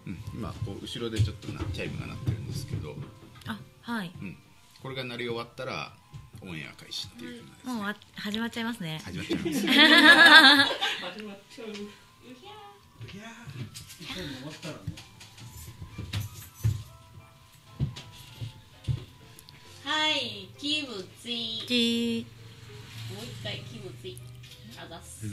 今こう後ろでちょっとチャイムが鳴ってるんですけど、 はい、 これが鳴り終わったらオンエア開始っていう風なですね。 もう始まっちゃいますね。 始まっちゃいます。 はい、気持ちいい。もう一回気持ちいい。あざす。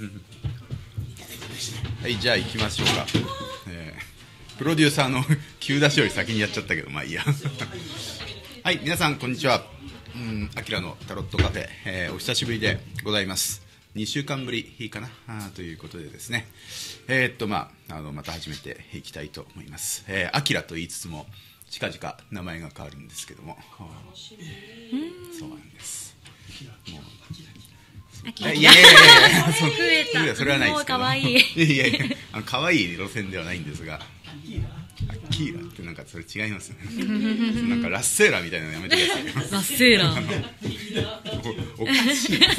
はい、じゃあ行きましょうか。プロデューサーの急出しより先にやっちゃったけど、まあいいや。はい、皆さんこんにちは。アキラのタロットカフェ、お久しぶりでございます。2週間ぶりかなということでですね、また始めていきたいと思います。アキラと言いつつも近々名前が変わるんですけども、そうなんです。もういやそれはないですけど、 可愛い。 いや可愛い路線ではないんですが、アキーラってなんかそれ違いますよね。なんかラッセーラーみたいなのやめてくださいよ。 ラッセーラーおかしいです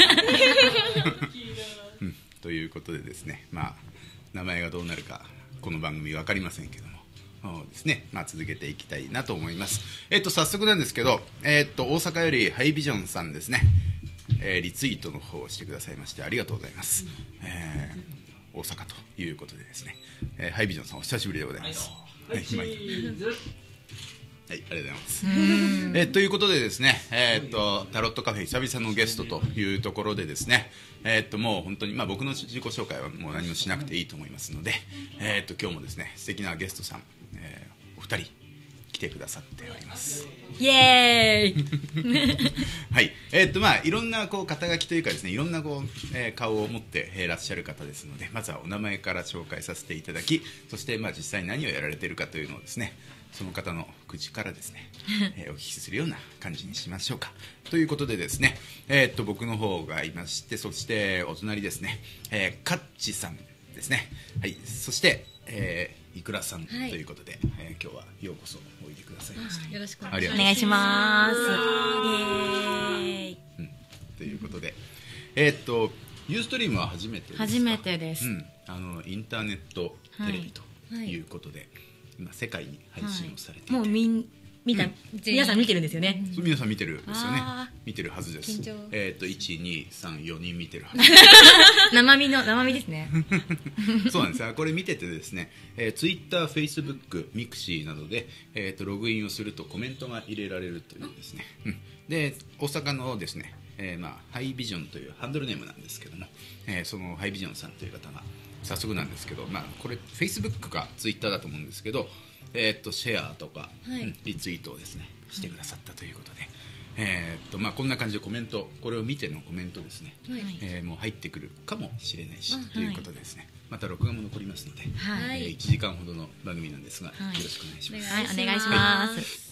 ということでですね、名前がどうなるかこの番組分かりませんけどもですね、続けていきたいなと思います。早速なんですけど、大阪よりハイビジョンさんですね、リツイートの方をしてくださいましてありがとうございます。大阪ということでですね、ハイビジョンさんお久しぶりでございます。はい、ありがとうございます。ということでですね、タロットカフェ久々のゲストというところでですね、もう本当に、僕の自己紹介はもう何もしなくていいと思いますので、今日もですね素敵なゲストさん、お二人来てくださっております。 イエーイはい、いろんな肩書きというかですね、いろんな顔を持っていらっしゃる方ですので、まずはお名前から紹介させていただき、そして実際に何をやられているかというのをですね、その方の口からですね、お聞きするような感じにしましょうか。ということでですね、僕の方がいまして、そしてお隣ですね、カッチさんですね、はい、そして、いくらさんということで、今日はようこそおいでくださいました。 よろしくお願いします。イエーイ、 ということで、ユーストリームは初めてですか？ 初めてです。 インターネットテレビということで、今世界に配信をされていて、 もう皆さん見てるんですよね。 皆さん見てるんですよね。見てるはずです。1、2、3、4人見てるはず。 生身ですね。 そうなんですよ。これ見ててですね、Twitter、Facebook、ミクシーなどで、ログインをするとコメントが入れられるというですね。で、大阪のですね、ハイビジョンというハンドルネームなんですけども、そのハイビジョンさんという方が早速なんですけど、これ Facebook か Twitter だと思うんですけど、シェアとか、リツイートをですねしてくださったということで、こんな感じでコメント、これを見てのコメントですね、もう入ってくるかもしれないし、ということでですね、また録画も残りますので、1時間ほどの番組なんですが、よろしくお願いします。 お願いします。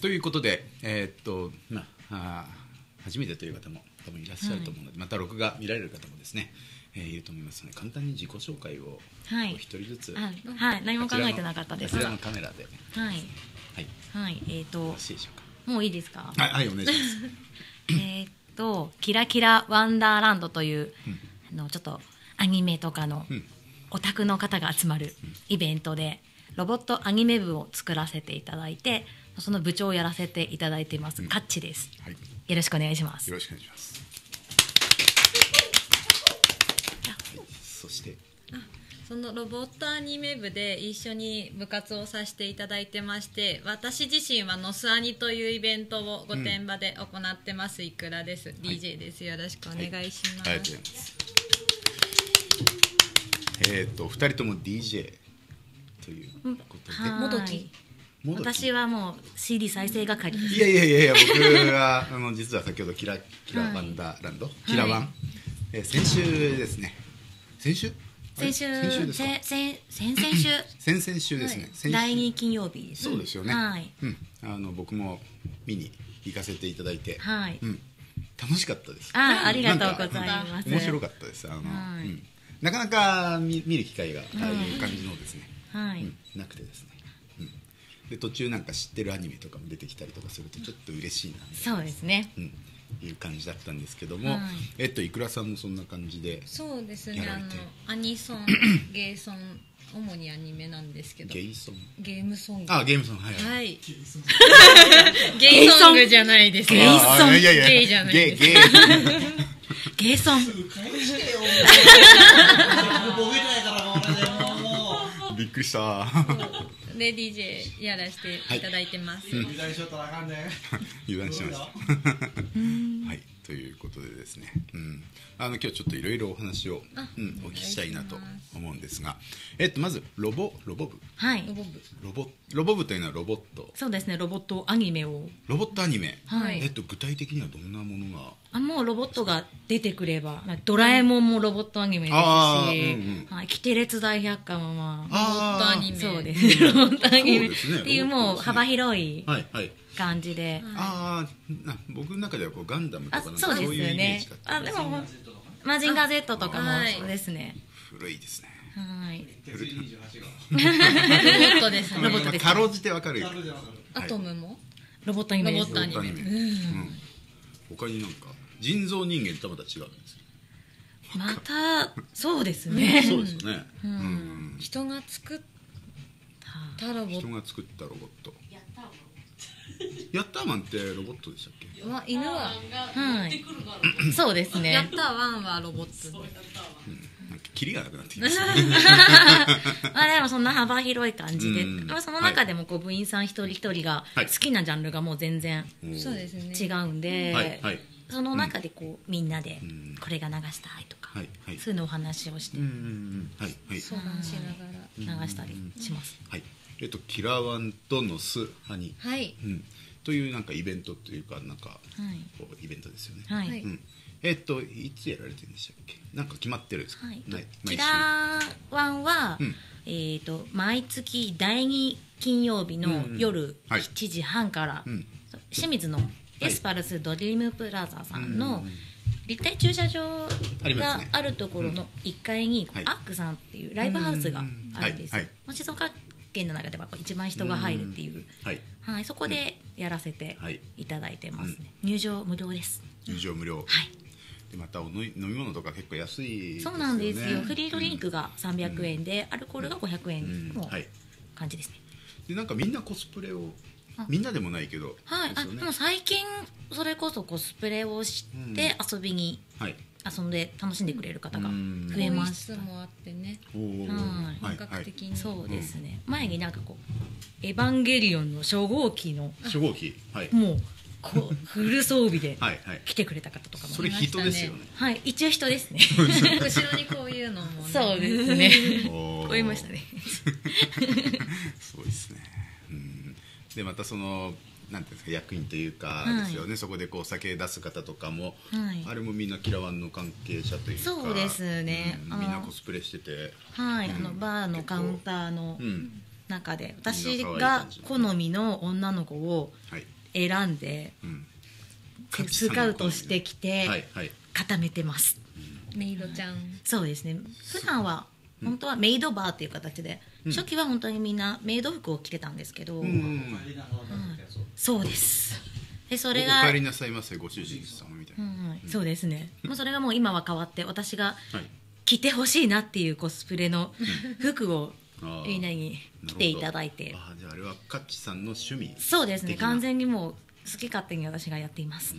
ということで、初めてという方も多分いらっしゃると思うので、また録画見られる方もですね、いると思いますので、簡単に自己紹介を一人ずつ、 何も考えてなかったです。 こちらのカメラで、 よろしいでしょうか。もういいですか？ はい、お願いします。キラキラワンダーランドという、ちょっとアニメとかのオタクの方が集まるイベントで、ロボットアニメ部を作らせていただいて、その部長をやらせていただいています、カッチです。よろしくお願いします。 よろしくお願いします。そしてそのロボットアニメ部で一緒に部活をさせていただいてまして、私自身はノスアニというイベントを御殿場で行ってます、いくらです。DJ です。よろしくお願いします。 ありがとうございます。2人とも DJ ということで、 もどき。私はもう CD 再生係です。 いや僕は実は先ほどキラワンダーランド、キラワン、先週ですね。先週ですか？ 先々週ですね。 第2金曜日です。 そうですよね。僕も見に行かせていただいて、楽しかったです。 ありがとうございます。 面白かったです。なかなか見る機会がああいう感じのですね、なくてですね。で途中なんか知ってるアニメとかも出てきたりとかするとちょっと嬉しいなみたいな、 そうですね、 いう感じだったんですけども、いくらさんもそんな感じで。 そうですね、アニソンゲーソン主にアニメなんですけど、 ゲイソン。 ゲームソング。 あ、ゲームソン、はいはい。 はい。ゲイソングじゃないです。 ゲイソンいやいやゲイじゃないです。 ゲイ。 ゲーソン。 びっくりした。 で DJ やらせていただいてます。 油断してました。はい、ということでですね、今日ちょっといろいろお話を、お聞きしたいなと思うんですが、まずロボ部、 はい。 ロボ部というのはロボット、 そうですね、ロボットアニメを。 ロボットアニメ、 はい具体的にはどんなものが？ もうロボットが出てくれば、ドラえもんもロボットアニメですし、はい、キテレツ大百科もまあ、 ロボットアニメ。 そうですね、ロボットアニメっそうですねていうもう幅広いはいはい。 感じで、 僕の中ではこうガンダムとかなんかそうですそういうイメーねジだっ。たんでもマジンガー Z とかもはいそうですね。 古いですね。 はい。 古い。 ロボットですね。 ロボットですかろうじてわかる。 アトムもロボットアニメです。 ロボットアニメ。 他になんか人造人間とまた違うんですよ。 またそうですね。 そうですよね。 人が作ったロボッ人が作ったロボット。ヤッターマンってロボットでしたっけ？ トは犬ははい。そうですやっね。 たワンはロボット。 なんかキリがなくなってきますね。 でもそんな幅広い感じで、その中でもこう部員さん一人一人がはい好きなジャンルがもう全然そうですね。 違うんで、 はいはいその中でこうみんなでこれが流したいとか、 はいはい。 そういうのお話をしてはいはい相談しながら。 流したりします。 はい。キラワンとノスハニ。 はい。 というなんかイベントというかなんかはいこうイベントですよね。 はい。 はいいつやられてるんでしたっけ？なんか決まってるんですか？ はい毎キ週。 ラーワンは、毎月第2金曜日の夜はい 7時半から、清水のエスパルスドリームプラザさんの立体駐車場がありますねあるところの1階にはいアックさんっていうライブハウスがあるんですよはい静岡県の中では一番人が入るっていう、 はい。 はい、そこでやらせていただいてますね、入場無料です。 入場無料。 はい、 でまた飲み物とか結構安いですよね。 そうなんですよ。フリードリンクが300円で、アルコールが500円のはい。 感じですね。 でなんかみんなコスプレをみんなでもないけど。 はい、 ですよねでも最近それこそコスプレをして遊びにはい。 遊んで楽しんでくれる方がうん増えま更衣した。 室もあってね。 おーはい本格的に。 そうですね。前になんかこうエヴァンゲリオンの初号機の初号機。はい。 もうこうフル装備ではいはい。 来てくれた方とかもそれ人ですよね。 はい一応人ですね。 後ろにこういうのもね。 そうですね。 おー超えましたね。 そうですね。でまたそのなんていうんですか役員というかはいですよね。そこでこう酒出す方とかも、 はいあれもみんなキラワンの関係者というか。 そうですねみんなコスプレしてて。 はい、バーのカウンターのうん。 中でみん私な可愛いが感じ好みの女の子をはい。 選んでスカウトしてきてはいはい。 固めてます。 メイドちゃん。 そうですね。普段は本当はメイドバーっていう形で、初期は本当にみんなメイド服を着てたんですけど、そうです。でそれがお帰りなさいませご主人様みたいな。 そうですね。もうそれがもう今は変わって私がはい。 着てほしいなっていうコスプレの服をあーみんなに着ていただいて、 じゃああれはカッチさんの趣味。 そうですね。 的な完全にもう好き勝手に私がやっています。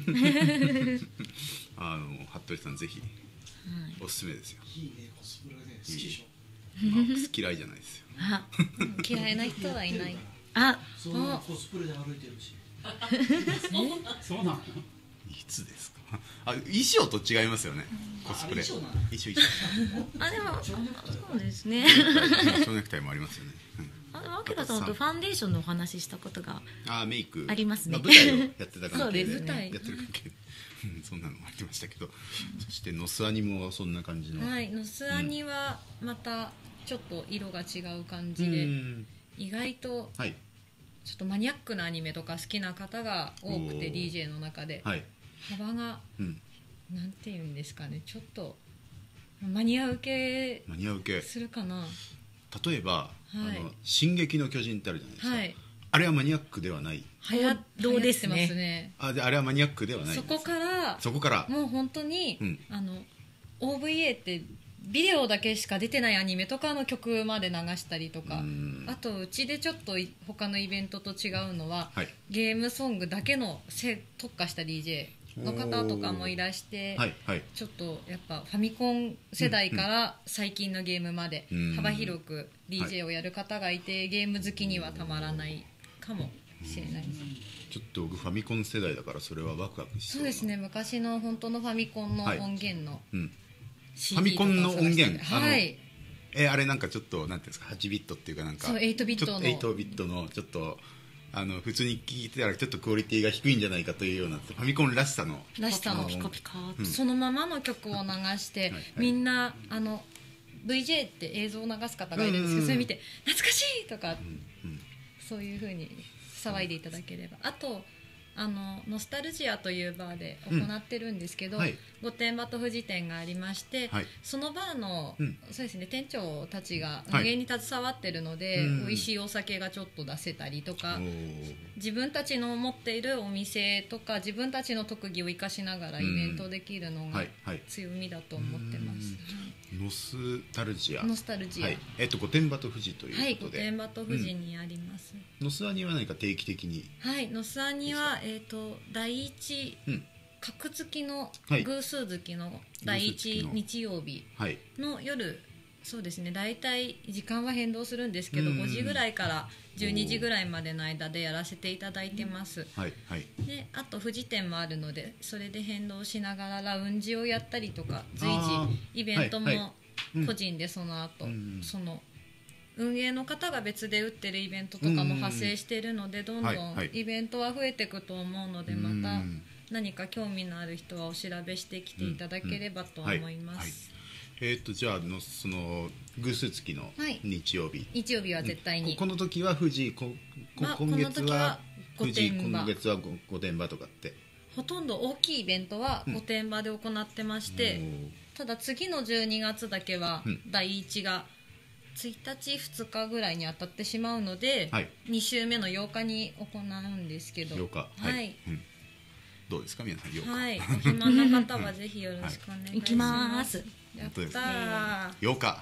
服部さんぜひおすすめですよ。 いいね、コスプレね、好きでしょ。 嫌いじゃないですよ。 あ、 嫌いな人はいない。 あ、 そんなコスプレで歩いてるし。そうなの？ いつですか。衣装と違いますよね。コスプレ。 衣装なの？ 衣装。 あでもそうですね。 蝶ネクタイもありますよね。 あでもアキラさんとファンデーションのお話ししたことがメイクありますね舞台をやってた関係そうでですねやってる関係でそんなのもありましたけど、そしてノスアニもそんな感じの。 はい、ノスアニはまたちょっと色が違う感じで、意外とはいちょっとマニアックなアニメとか好きな方が多くて、 おー DJ の中ではい。 幅がうん。 なんていうんですかね、ちょっとマニア受けマニア受け。 するかな。 例えば進撃の巨人ってあるじゃないですか。 はい、 あれはマニアックではない。 どうですね流行ってますね。 であれはマニアックではない。 そこからそこから。 もう本当に、 うん OVA ってビデオだけしか出てないアニメとかの曲まで流したりとか、あとうちでちょっと他のイベントと違うのは、 はいゲームソングだけの特化した DJ の方とかもいらして、 はいはいちょっとやっぱファミコン世代から最近のゲームまで幅広く DJ をやる方がいて、ゲーム好きにはたまらないかもしれないです。 ちょっと僕ファミコン世代だからそれはワクワクしそうな。 そうですね、昔の本当のファミコンの音源のうん、 CD ファミコンの音源とかを探してはい、 あれなんかちょっとなんていうんですか、8ビットっていうかなんかそう8ビットのちょっと8ビットのちょっと普通に聞いてたらちょっとクオリティが低いんじゃないかというようなファミコンらしさのピカピカそのままの曲を流して、 はいみんなVJ って映像を流す方がいるんですけど、それ見て懐かしいとか、そういう風に騒いでいただければ。あとノスタルジアというバーで行ってるんですけど、 はい御殿場と富士店がありまして、 はいそのバーの、そうですね、店長たちがはい運営に携わってるので、美味しいお酒がちょっと出せたりとか、自分たちの持っているお店とか自分たちの特技を生かしながらイベントできるのがはいはい強みだと思ってます。 ノスタルジア、 ノスタルジア、 はい御殿場と富士とはいい、御うことで、 殿場と富士にあります。 ノスアニは何か定期的に、 はい、ノスアニは第一うん角付きのはい偶数月の第一日曜日はいの夜、そうですね、大体時間は変動するんですけど、 うん 5時ぐらいから12時ぐらいまでの間でやらせていただいてます。 はいはいであと富士店もあるので、それで変動しながらラウンジをやったりとか、随あ時イベントもはいはいうん個人でその後、 うんその運営の方が別で打ってるイベントとかも発生しているので、どんどはいはいんイベントは増えていくと思うので、 うんまた何か興味のある人はお調べしてきていただければと思いまはいはいす。 じゃあその偶数月のはい日曜日、 日曜日は絶対に、 この時は富士、 まあ今月この時はは富士、 御殿場今月は御殿場とかってほとんど大きいイベントは御殿場で行ってまして、ただ次の12月だけはうん第1が1日2日ぐらいに当たってしまうので、 はい 2週目の8日に行うんですけど、 8日はい、 うんどうですか皆さん8日、 はい、お暇な方はぜひよろしくお願いします。 行きます。 やっ本当ですねた 8日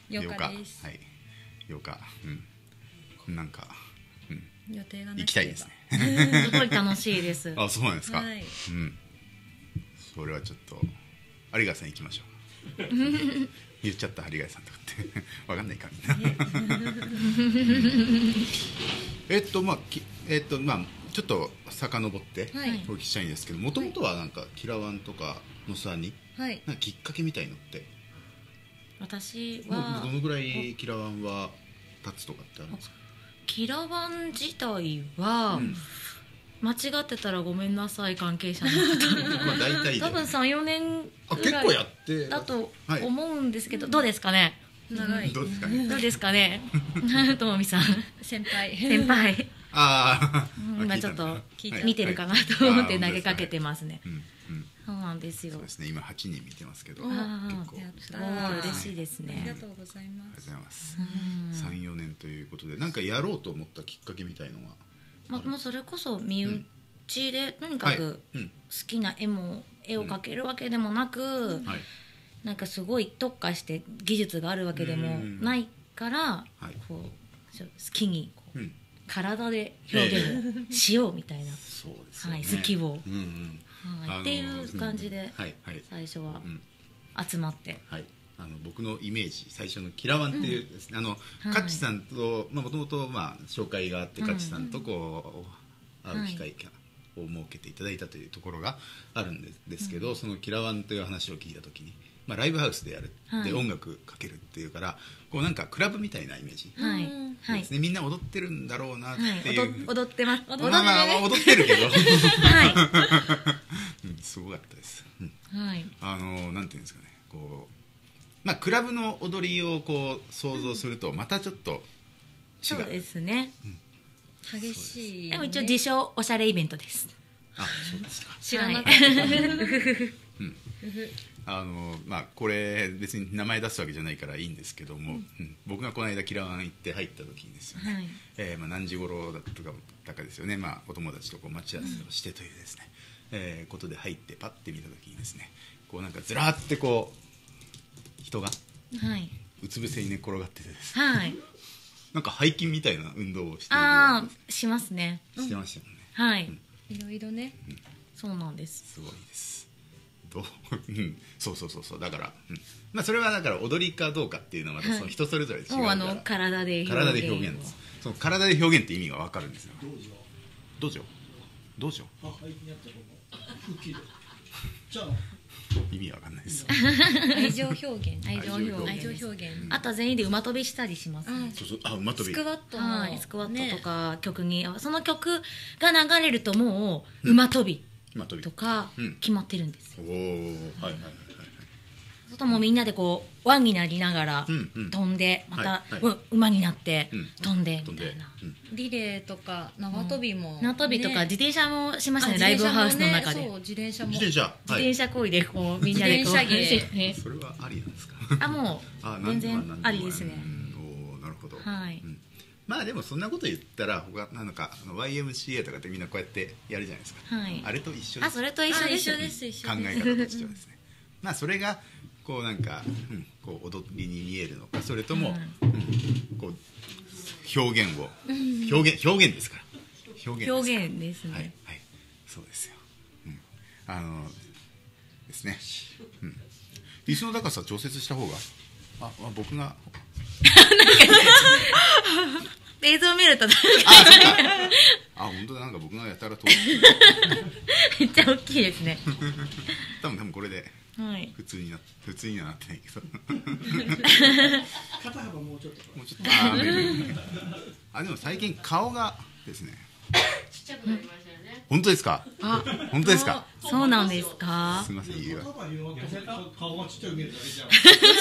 8日ですはい8日、なんか、 ー、予定がなければ行きたいですねすごい楽しいです。 あ、そうなんですか、 はいそれはちょっと有賀さん行きましょう言っちゃった有賀さんとかってわかんないかみんなまあちょっと遡ってはいお聞きしたいんですけど、もともとはなんかキラワンとかノスアニはい、 なんかきっかけみたいのって私もうはどのぐらいキラワンは立つとかってあるんですか？ キラワン自体は、間違ってたらごめんなさい関係者の方まあ大体で多分34年あぐらい結構やってだとはい思うんですけど、どうですかね長いどうですかねどうですかねともみさん先輩先輩ああ今ちょっと聞いた見てるかなと思って投げかけてますね。 うんそうなんですよそうですね今8人見てますけどお結あ構やっすたごい嬉しいですありがね。 とうございまありがとうす。 ございます34年ということでなんかやろうと思ったきっかけみたいのはもうそれこそ身内でとにかくはい好きな絵を描けるわけでもなく、 はいなんかすごい特化して技術があるわけでもないから、 はいこう好きにこううん体で表現をしようみたいな、 そうですよねはい、好きを、 うんはいっていう感じではいはい最初はうん集まって、 はい僕のイメージ最初のキラワンっていうですねはいカッチさんともともと紹介があってカッチさんとこう会う機会を設けていただいたというところがあるんですけど、そのキラワンという話を聞いた時にライブハウスでやるはいで音楽かけるっていうからこうなんかクラブみたいなイメージはいはいですね、みんな踊ってるんだろうなっはいていう、 踊ってます踊ってまあまあ踊ってるけどはすごかったです、 いはいなんていうんですかねこうクラブの踊りをこう想像するとまたちょっと違そうですね。 激しい、ね。 でも一応自称おしゃれイベントです。 あそうですか知らなかっこれ別に名前出すわけじゃないからいいんですけども、僕がこの間キラワン行って入った時にですよね、何時頃だったかですよね、お友達とこう待ち合わせをしてというですね、ことで入ってパッて見た時にですねこうなんかずらーってこう人がはい、 うつ伏せに寝転がっててですね、 はい、 なんか背筋みたいな運動をしているああしますね。 してましたよね。 はい、 いろいろね。 そうなんです。 すごいです。そうだから、まあそれはだから踊りかどうかっていうのはまたその人それぞれ違うから、 もう体で表現です。その体で表現って意味が分かるんですよ。道場あ、はい、やったと思う。吹っ切りじゃあ意味わかんないです。 愛情表現。 愛情表現。 あとは全員で馬跳びしたりします、ね。 そう馬跳び。 スクワットはい、スクワットとか曲に、その曲が流れるともう馬跳びとか決まってるんですよ。 おお、はい。 あともうみんなでこう輪になりながら飛んで、また馬になって飛んでみたいな。 リレーとか縄跳びも、 縄跳びとか自転車もしましたね、ライブハウスの中で。 そう、自転車こいでこうみんなでこうそれはありなんですか。 あ、もう全然ありですね。 おお、なるほど。 はい。 まあでもそんなこと言ったら他なんかYMCA とかってみんなこうやってやるじゃないですか。 はい。 あれと一緒です。 あ、それと一緒です。 考え方としてはですね。まあそれがこうなんかこう踊りに見えるのか、それともこう表現ですから。 表現ですね。 はい、そうですよ。ですね。椅子の高さ調節した方が、僕が映像を見ると本当だ、なんか僕がやたら遠いめっちゃ大きいですね。 多分これで普通にはなってないけど肩幅もうちょっとでも最近顔がですね、 ちっちゃくなりましたよね。 本当ですか。本当ですか。 そうなんですか。 すみません、言い肩幅広がって顔がちっちゃく見えるだけじゃん。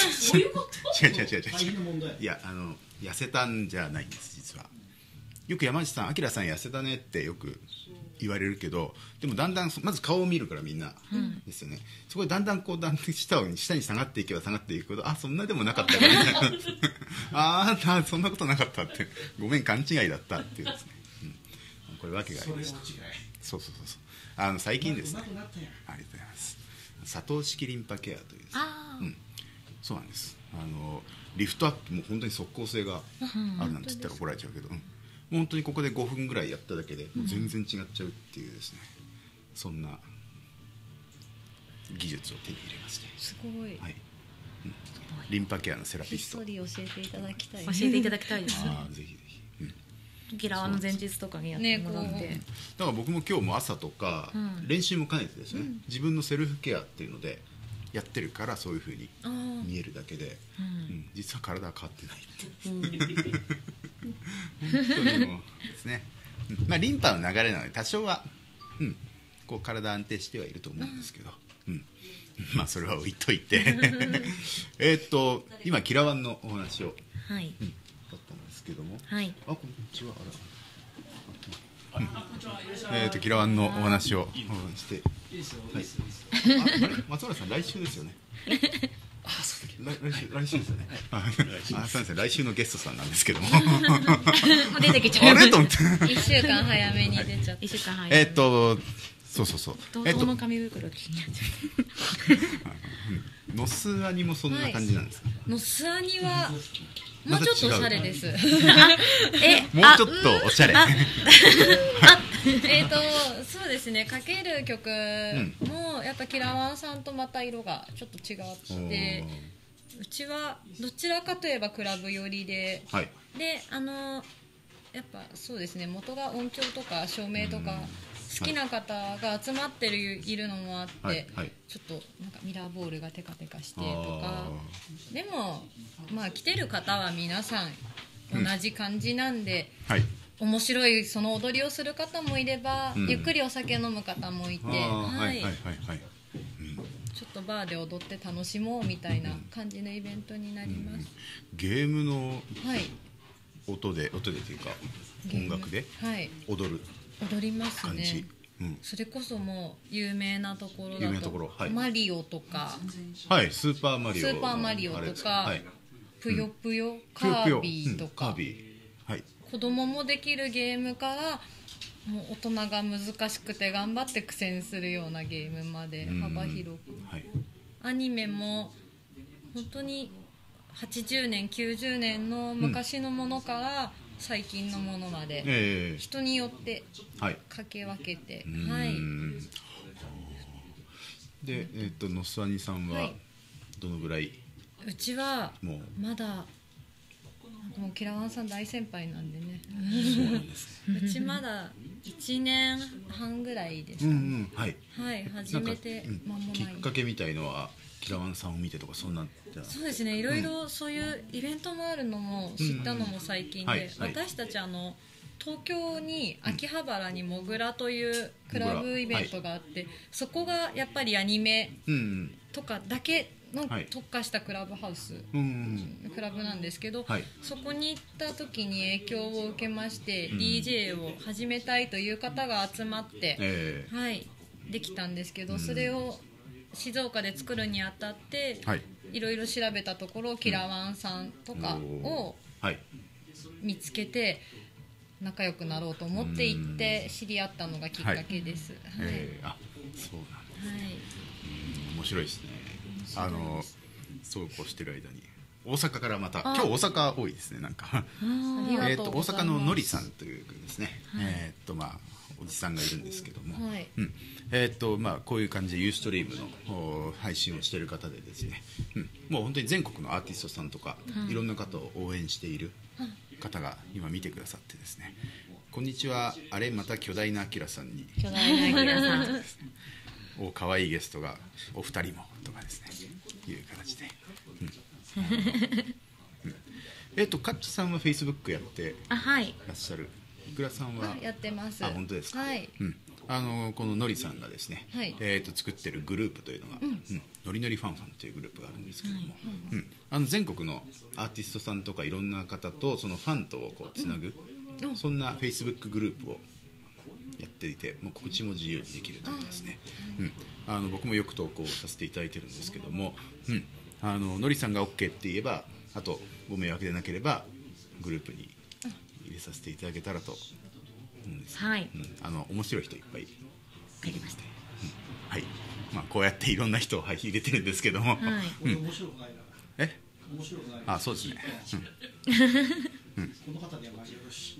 違う。いや、 痩せたんじゃないんです、実は。よく山内さん、明さん痩せたねってよく言われるけど、でもだんだんまず顔を見るからみんなですよね。そこでだんだんこう下に下がっていけば下がっていくほど、そんなでもなかったかみたいなそんなことなかったって、ごめん勘違いだったっていうですね。これわけがありました。そう最近ですね、ありがとうございます、佐藤式リンパケアというですね、そうなんです。リフトアップも本当に即効性があるなんて言ったら怒られちゃうけど、本当にここで5分ぐらいやっただけで全然違っちゃうっていうですね、そんな技術を手に入れまして、 すごい、 はい、リンパケアのセラピスト、 ひっそり教えていただきたい。 教えていただきたいです。 ぜひぜひ。 ギラワの前日とかにやってもらって、 だから僕も今日も朝とか練習も兼ねてですね、自分のセルフケアっていうのでやってるからそういう風に見えるだけで、実は体は変わってないって本当にもうですね、リンパの流れなので多少は、こう体安定してはいると思うんですけど、それは置いといて今キラワンのお話をだったんですけども、こんにちは。キラワンのお話をして、松村さん来週ですよね。来週ですよね。すみません、来週のゲストさんなんですけども。 出てきちゃう。 あれと思って。 1週間早めに出ちゃった。 1週間早め。 そう。 どの紙袋気になっちゃう。ノスアニもそんな感じなんですか。 ノスアニはもうちょっとおしゃれです。 もうちょっとおしゃれ。 そうですね、かける曲もやっぱキラワンさんとまた色がちょっと違って、うちはどちらかといえばクラブ寄りで、でやっぱそうですね、元が音響とか照明とか好きな方が集まっているのもあって、ちょっとなんかミラーボールがテカテカしてとか、でも来てる方は皆さん同じ感じなんで、面白いその踊りをする方もいれば、ゆっくりお酒飲む方もいて、ちょっとバーで踊って楽しもうみたいな感じのイベントになります。 ゲームの音でというか音楽で踊りますね。それこそもう有名なところだとマリオとか、 スーパーマリオとか、ぷよぷよカービィとか、子供もできるゲームからもう大人が難しくて頑張って苦戦するようなゲームまで幅広く、アニメも本当に 80年90年の昔のものから最近のものまで、人によってはいかけ分けて、はい、 うんで、ノスアニさんはどのぐらい、 うちはもうまだもうキラワンさん大先輩なんでねそうなんですねうちまだ1年半ぐらいですかね、 うんうんはいはい、始めて間もない。 きっかけみたいのはキラワンさんを見てとかそんなそうですね、いろいろそういうイベントもあるのも知ったのも最近で、 はいはい私たち東京に秋葉原にモグラというクラブイベントがあって、そこがやっぱりアニメうんとかだけのはい特化したクラブハウス、 うんクラブなんですけど、 はいそこに行った時に影響を受けまして、DJ を始めたいという方が集まって、はい、できたんですけど、それを静岡で作るにあたって、 はいいろいろ調べたところキラワンさんとかをはい見つけて仲良くなろうと思って行って知り合ったのがきっかけです。はいあそうなんはい面白いですね。そうこうしてる間に大阪からまた今日大阪多いですねなんかありが大とうございます。 阪ののりさんというですね、まあおじさんがいるんですけども、 はいまあこういう感じでユーストリームの配信をしている方でですね、もう本当に全国のアーティストさんとか、いろんな方を応援している方が今見てくださってですね、こんにちは、あれまた巨大なアキラさんに巨大なアキラさんお可愛いゲストがお二人もとかですねいう形で、カッチさんはフェイスブックやってはいらっしゃる。いくらさんはやってます。 あ本当ですか。 はいこののりさんがですね、 はい作ってるグループというのが、のりのりファンファンというグループがあるんですけども、全国のアーティストさんとかいろんな方とそのファンとをこうつなぐ、そんなフェイスブックグループをやっていて、もう告知も自由にできるというですね、僕もよく投稿させていただいてるんですけども、のりさんが OK って言えば、あとご迷惑でなければグループに入れさせていただけたらと思うんです。 はい面白い人いっぱいいますね。はいまあこうやっていろんな人を入れてるんですけども、 俺面白くないな。面白くない。 あそうですね。 この方には交えるし。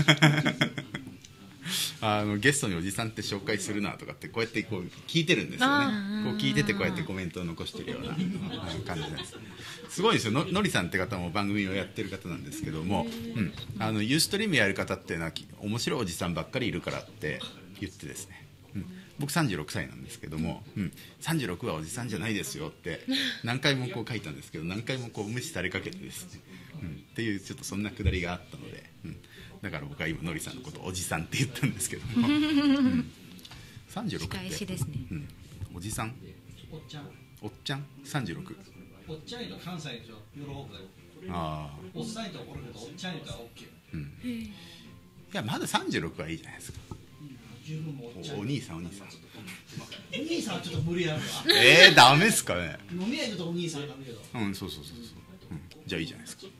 ゲストにおじさんって紹介するなとかってこうやってこう聞いてるんですよね。こう聞いててこうやってコメントを残してるような感じなんです。すごいですよ。のりさんって方も番組をやってる方なんですけども、ユーストリームやる方っていうのは面白いおじさんばっかりいるからって言ってですね、僕36歳なんですけども、36はおじさんじゃないですよって何回もこう書いたんですけど、何回もこう無視されかけてですね、っていうちょっとそんなくだりがあったので、だから僕は今のりさんのことをおじさんって言ったんですけども、36って返しですね、 おじさんおっちゃん。 おっちゃん36。 おっちゃんと関西の人喜ぶよ。 ああおっさんと怒るけどおっちゃんとは OK。 いやまだ36はいいじゃないですか。 十分もうおっちゃん。 お兄さんお兄さんお兄さんはちょっと無理やるわ。 ダメですかね。 飲み屋行くとお兄さんなんだけど。 そう、じゃあいいじゃないですか。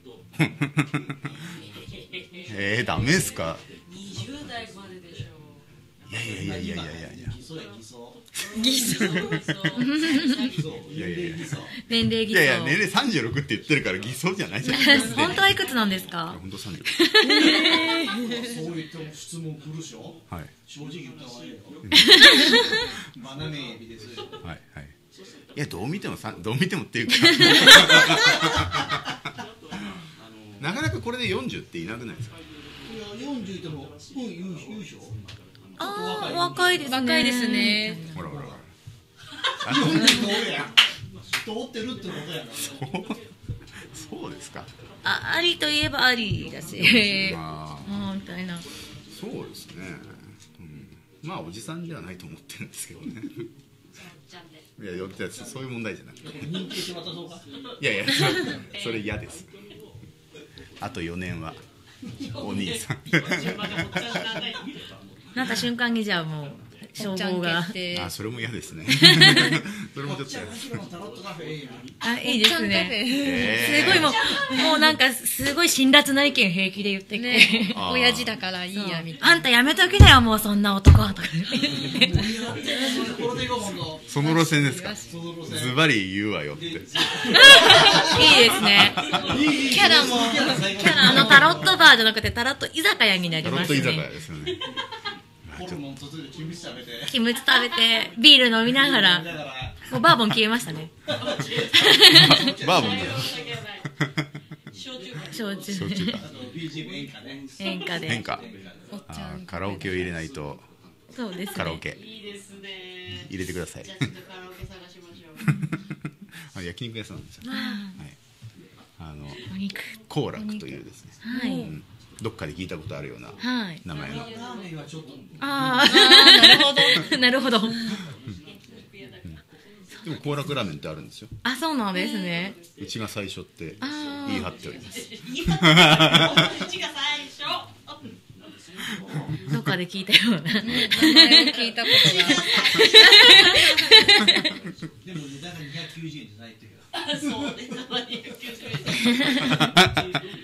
ダメですか。 20代まででしょいや偽装や偽装。 偽装偽装。 年齢偽装。 いや年齢36って言ってるから偽装じゃないじゃないですか。 本当はいくつなんですか。 本当36。 そう言っても質問来るでしょ。 はい正直言った方がいいよ。バナメエビですよ。 はい。いやどう見てもっていうかなかなかこれで40っていなくないですか。 いや40いても優勝。 若いですね。 若いですね。 ほら 40通るやん。通ってるってことやから。 そうですか。 ありといえばありだしまみたいな。 そうですね、まあおじさんではないと思ってるんですけどね。いやそういう問題じゃなくて、 認定して渡そうか。 いやそれ嫌です。あと4年はお兄さんなった瞬間にじゃあもう称おっちゃん号が決定あ、それも嫌ですねそれもちょっと嫌です。 のタロットカフェいいよあ、いいですおっちゃんカフね。 ェすごいもうなんかすごい辛辣な意見平気で言ってきて、 ねあー親父だからいいやみたいな。 あんたやめときなよもうそんな男とか言ってこれでいこう今度その路線ですか。 その路線ズバリ言うわよっていいですね。 キャラもキャラもタロットバーじゃなくてタロット居酒屋になりタロッますト居酒屋ね。 ですよね。 ホルモン途中でキムチ食べてキムチ食べてビール飲みながらだからもうバーボン消えましたね。 バーボンだよ。 焼酎焼酎か。 あと BGM 演歌ね演歌で変化。 おっちゃんカラオケを入れないとそうですね。 カラオケいいですね。 入れてください。 じゃあちょっとカラオケ探しましょう。 あ、焼肉屋さんなんですよ。はい。 お肉。 幸楽というですね。 はい、 うんどっかで聞いたことあるようなはい。 名前の。 ラーメンはちょっとああ、なるほど。なるほど。 でも幸楽ラーメンってあるんですよ。 あ、そうなんですね。 うちが最初ってあー言い張っております。 うちが最初。 どっかで聞いたような。 名前を聞いたことがでも値段が290円じゃないっていうそうです。290円。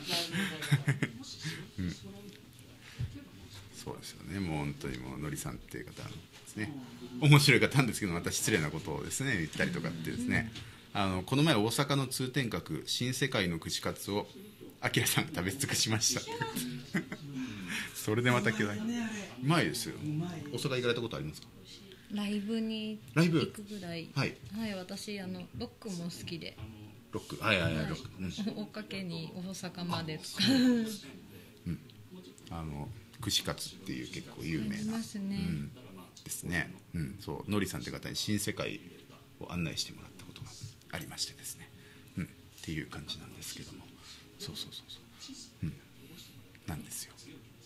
そうですよね。もう本当にもうのりさんっていう方ですね。面白い方なんですけどまた失礼なことをですね言ったりとかってですね。この前大阪の通天閣新世界の串カツをあきらさんが食べ尽くしましたそれでまた嫌い。うまいですよ。大阪行かれたことありますか。 ライブにライブ行くぐらいはい。 はい、私ロックも好きでロックはいはいはいロック、うん、 追っかけに大阪までとか串カツっていう結構有名ありな、 ますねうん、ですね、うん、そうのりさんって方に新世界を案内してもらったことがありましてですね、うん、っていう感じなんですけどもそう、うん、なんですよ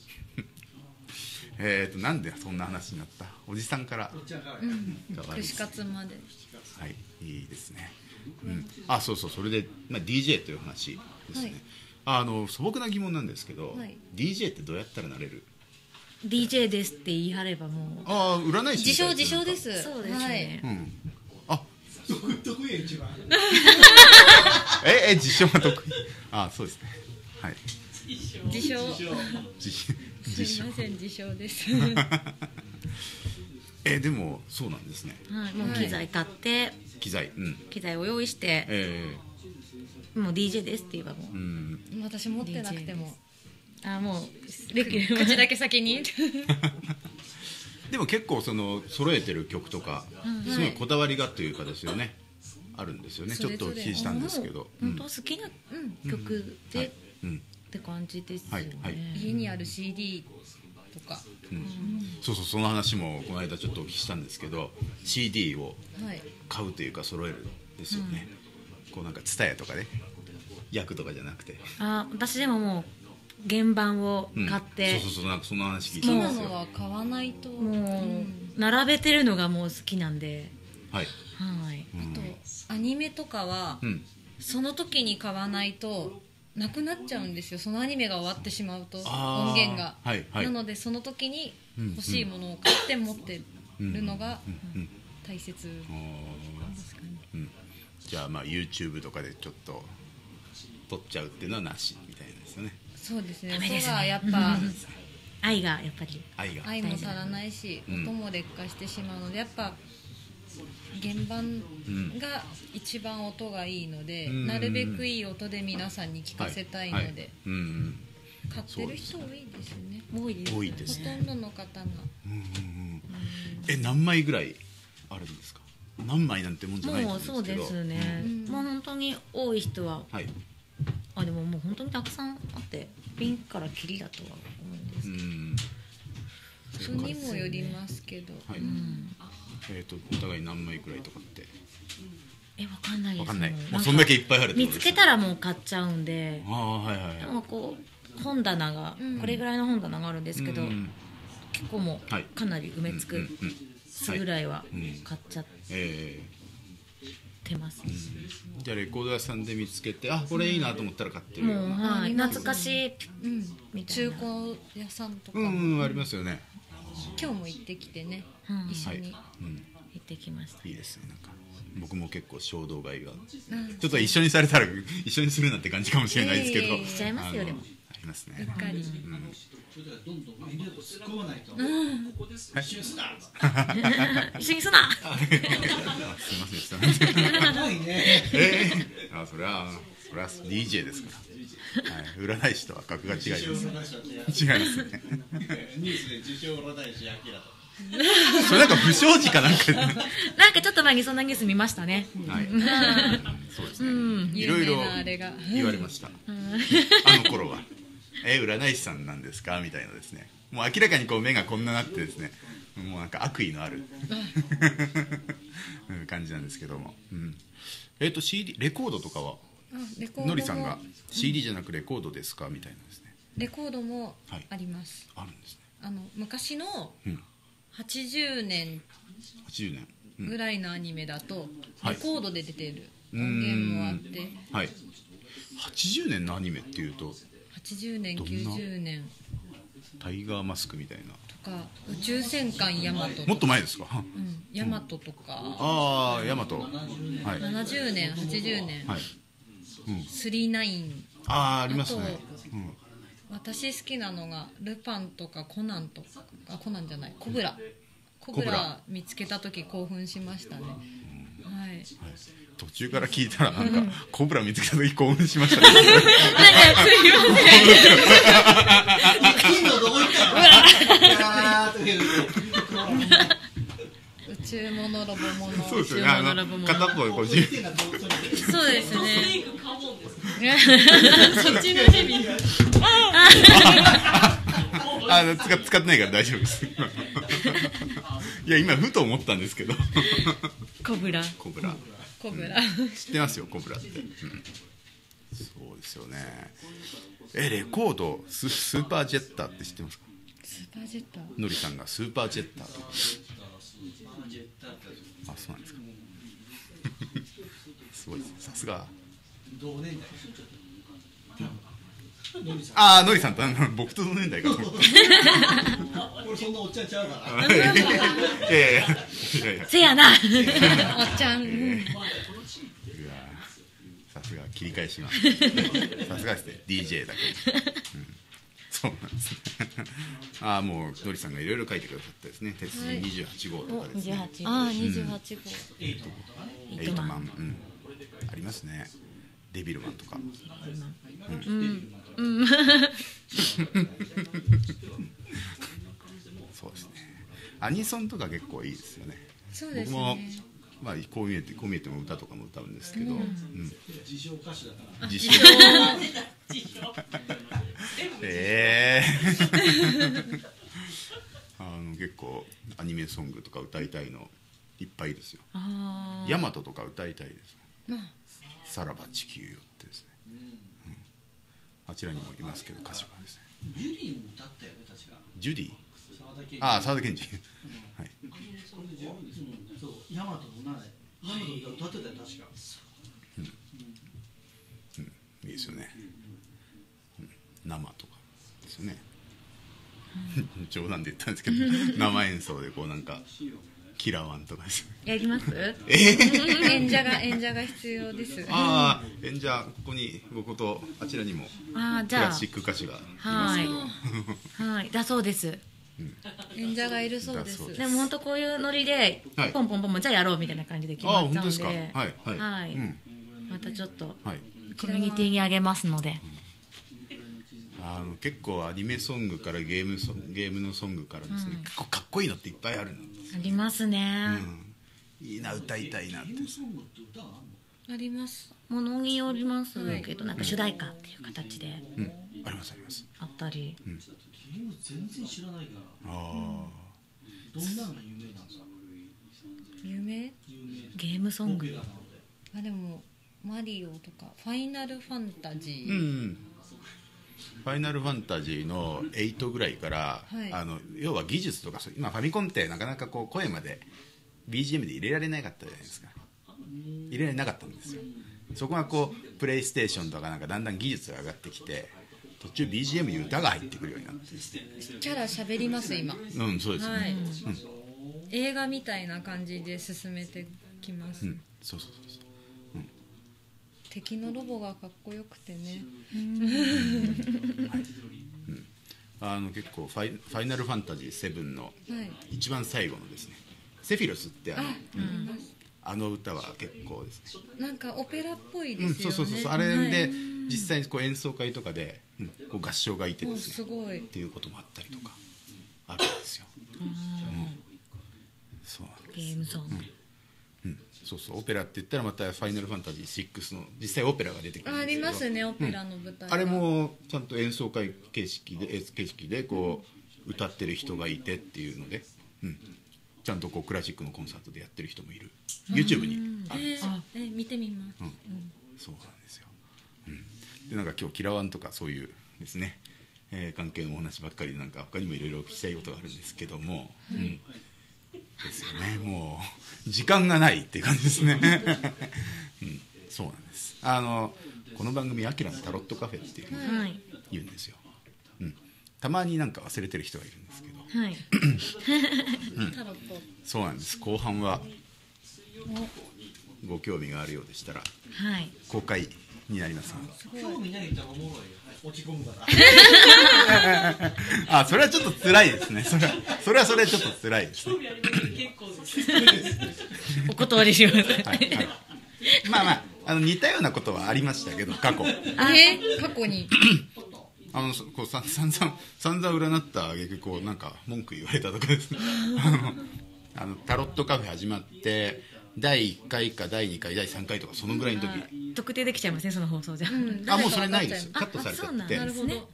なんでそんな話になったおじさんからが悪い串カツまではいいいですね、うん、あそうそれで、まあ、DJ という話ですね、素朴な疑問なんですけど、 はい DJ ってどうやったらなれる。 DJ ですって言い張ればもう。 ああ占い師みたいな自称ですそうですね。 うんあ得意や一番自称が得意あそうですねはい自称自称すいません自称ですでもそうなんですね。 はい、もう機材買って、 機材機材を用意して、もう DJ ですって言えばもう。 私持ってなくてもあ、もうレキュ口だけ先にでも結構揃えてる曲とかすごいこだわりがというかですよねあるんですよね。ちょっとお聞きしたんですけど本当好きな曲でうんって感じですよね。 はい家にある CD とかそうその話もこの間ちょっとお聞きしたんですけど CD をはい買うというか揃えるんですよね、こうなんかTSUTAYAとかね焼くとかじゃなくて、 あ、私でももう原版を買って、 そうなんかその話聞い好きたんですよ。 なのは買わないともう並べてるのがもう好きなんで、 はい、 はい。 あとアニメとかはうん、 その時に買わないとなくなっちゃうんですよ。そのアニメが終わってしまうとあー音源が、 はいはいなのでその時に欲しいものを買って持ってるのがうん大切ですあーかね。 うんじゃあまあ YouTube とかでちょっと撮っちゃうっていうのはなしみたいなんですよね。 そうですね。 ダメですね音がやっぱ愛がやっぱり。 愛が愛も足らないし、 うん音も劣化してしまうのでやっぱ原版が一番音がいいので、 うんなるべくいい音で皆さんに聞かせたいので、 はいはいうん買ってる人多いですね。 多いです。 多いですね。 ほとんどの方が何枚ぐらいあるんですか。何枚なんてもんじゃないとも思うんですけど。 うそうですね、 うんもう本当に多い人は、 はい。 あ、でももう本当にたくさんあってピンからキリだとは思うんですけど、 人にもよりますけど、 はい。お互い何枚ぐらいとかって。 わかんないです。 わかんない。 ももうそんだけいっぱいあるって見ことですね。 つけたらもう買っちゃうんで、 ああはいはいはい。 もうこう本棚が、これぐらいの本棚があるんですけど、 うん結構もはいうかなり埋め尽くすぐらいは買っちゃっえてます、 じゃあレコード屋さんで見つけてあこれいいなと思ったら買ってるようもう、 な。 はい、懐かしいうんみたいな中古屋さんとか、 ありますよね。 今日も行ってきてね、 うん一緒に、 はい、 行ってきました。 いいですね。なんか僕も結構衝動買いがちょっと一緒にされたら一緒にするなって感じかもしれないですけど、 しちゃいますよでもありますね。 うっかり、 それだからどんどん入れると突っ込まないと一緒にすな一緒にすな。 すいませんでした。 ないねそれは DJ ですから、はい、占い師とは格が違います。違いますね。 ニュースで自称占い師アキラとそれなんか不祥事かなんかなんかちょっと前にそんなニュース見ましたね。 はい、そうですね、いろい有ろ名なあれが言われました、あの頃は占い師さんなんですかみたいなですね、もう明らかにこう目がこんななってですね、もうなんか悪意のある感じなんですけども、CD レコードとかはレコードものりさんが CD じゃなくレコードですかみたいなですね、 レコードもあります、 あるんですね。 昔のうん 80年 80年、 ぐらいのアニメだと、 はいレコードで出てる音源もあって、 はい、80年のアニメっていうと 80年どんな 90年タイガーマスクみたいな、 とか宇宙戦艦ヤマトとか、 もっと前ですか。 ヤマトとか、 ああ、ヤマト、はい、 70年80年、 はい、 39、 ああ、ありますね。 私好きなのがルパンとかコナンとか、コナンじゃない、コブラブラ見つけた時興奮しましたね、はい途中から聞いたらなんかコブラ見つけた時興奮しましたね。 金のどこ行ったの宇宙モノロボモノそうですよね。片っぽこうそうですねそっちのヘビ使ってないから大丈夫です。いや今ふと思ったんですけど。 コブラ。 コブラ。 コブラ、 知ってますよコブラって。そうですよね。レコードスーパージェッターって知ってますか。 スーパージェッター、 のりさんがスーパージェッターと。あ、そうなんですか。すごいです。さすが。 同年代ああ、のりさんと僕と同年代かと思った。 俺そんなおっちゃんちゃうからいやいやせやな。 おっちゃん、 さすが切り返します。さすがですね DJ だけ、そうなんですね。ああ、もうのりさんがいろいろ書いてくださったですね。鉄人28号とかですね、 28。 ああ28号、 エイトマン、ありますね。デビルマンとか、そうですね。アニソンとか結構いいですよね。 そうです僕もね、 まあこう見えても歌とかも歌うんですけど、 自称歌手だから自称結構アニメソングとか歌いたいのいっぱいですよ。ヤマトとか歌いたいです。さらば地球よってですね、あちらにもいますけど歌手がですね。 ジュディも歌ったよね確か。 ジュディ、 沢田研二、 ああ沢田研二、はい、 そうヤマトもない、ヤマトが歌ってたよ確か。 いいですよね、生とかですよね。冗談で言ったんですけど生演奏でこうなんかキラワンとかですやります？ 演者が必要です。 ああ、演者ここに僕とあちらにもクじゃあラシック歌手がいますけど、 はい、だそうです。 演者がいるそうです。 だそうでも本当こういうノリではいポンポンポンじゃあやろうみたいな感じで決ああまっちゃうん本当ですか。 で、 はいはい、 はい、 うんまたちょっとはい。 コミュニティにあげますので、 結構アニメソングからゲームのソングからですね、結構かっこいいのっていっぱいあるんです。 ありますね。 いいな、歌いたいなって。 あります。 ものによりますけど、なんか主題歌っていう形でありますあります。 あったり、 ゲーム全然知らないからあどんなのが有名なんですか。 有名？ ゲームソング、 ポピュラーなのででもマリオとかファイナルファンタジフー、 ァイナルファンタジーの8ぐらいから、要は技術とか今ファミコンってなかなかこう声まで BGM で入れられなかったじゃないですか。入れられなかったんですよ。そこがこうプレイステーションとかなんかだんだん技術が上がってきて途中 BGM に歌が入ってくるようになって、 キャラ喋ります今。 うん、そうですよね、 はい、映画みたいな感じで進めてきます、 そうそうそうそう、 敵のロボがかっこよくてね。 結構ファイナルファンタジー7のはい一番最後のですね、セフィロスってあの歌は結構ですね、 なんかオペラっぽいですよね。 そうそうそうそう、あれで実際にこう演奏会とかで、こう合唱がいてですね、 すごいっていうこともあったりとかあるんですよ。そうなんです。 ゲームソング、 そうそう、オペラって言ったらまたファイナルファンタジー6の実際オペラが出てくるんですけど、 ありますね、オペラの舞台が、 あれもちゃんと演奏会形式でこう歌ってる人がいてっていうので、ちゃんとこうクラシックのコンサートでやってる人もいる、YouTube にあるんですよ。 見てみます、 そうなんですよ、でなんか今日キラワンとかそういうですね、関係のお話ばっかりで、なんか他にもいろいろ聞きたいことがあるんですけども、ですよね、もう時間がないっていう感じですね、そうなんです。この番組アキラのタロットカフェっていうふうに言うんですよ、たまになんか忘れてる人がいるんですけど、 はい、 タロット。 そうなんです。後半はご興味があるようでしたらはい、 公開になりますので、 興味ない人がおもろいよ、落ち込むからあ、それはちょっと辛いですね。それはちょっと辛いですね。 お断りします。 まあまあ、似たようなことはありましたけど、過去過去にこう散々占った挙句こうなんか文句言われたとかですね、タロットカフェ始まって第1回か第2回第3回とかそのぐらいの時、 特定できちゃいますね、その放送じゃ。 もうそれないですよ、カットされちゃって、 なるほど。 で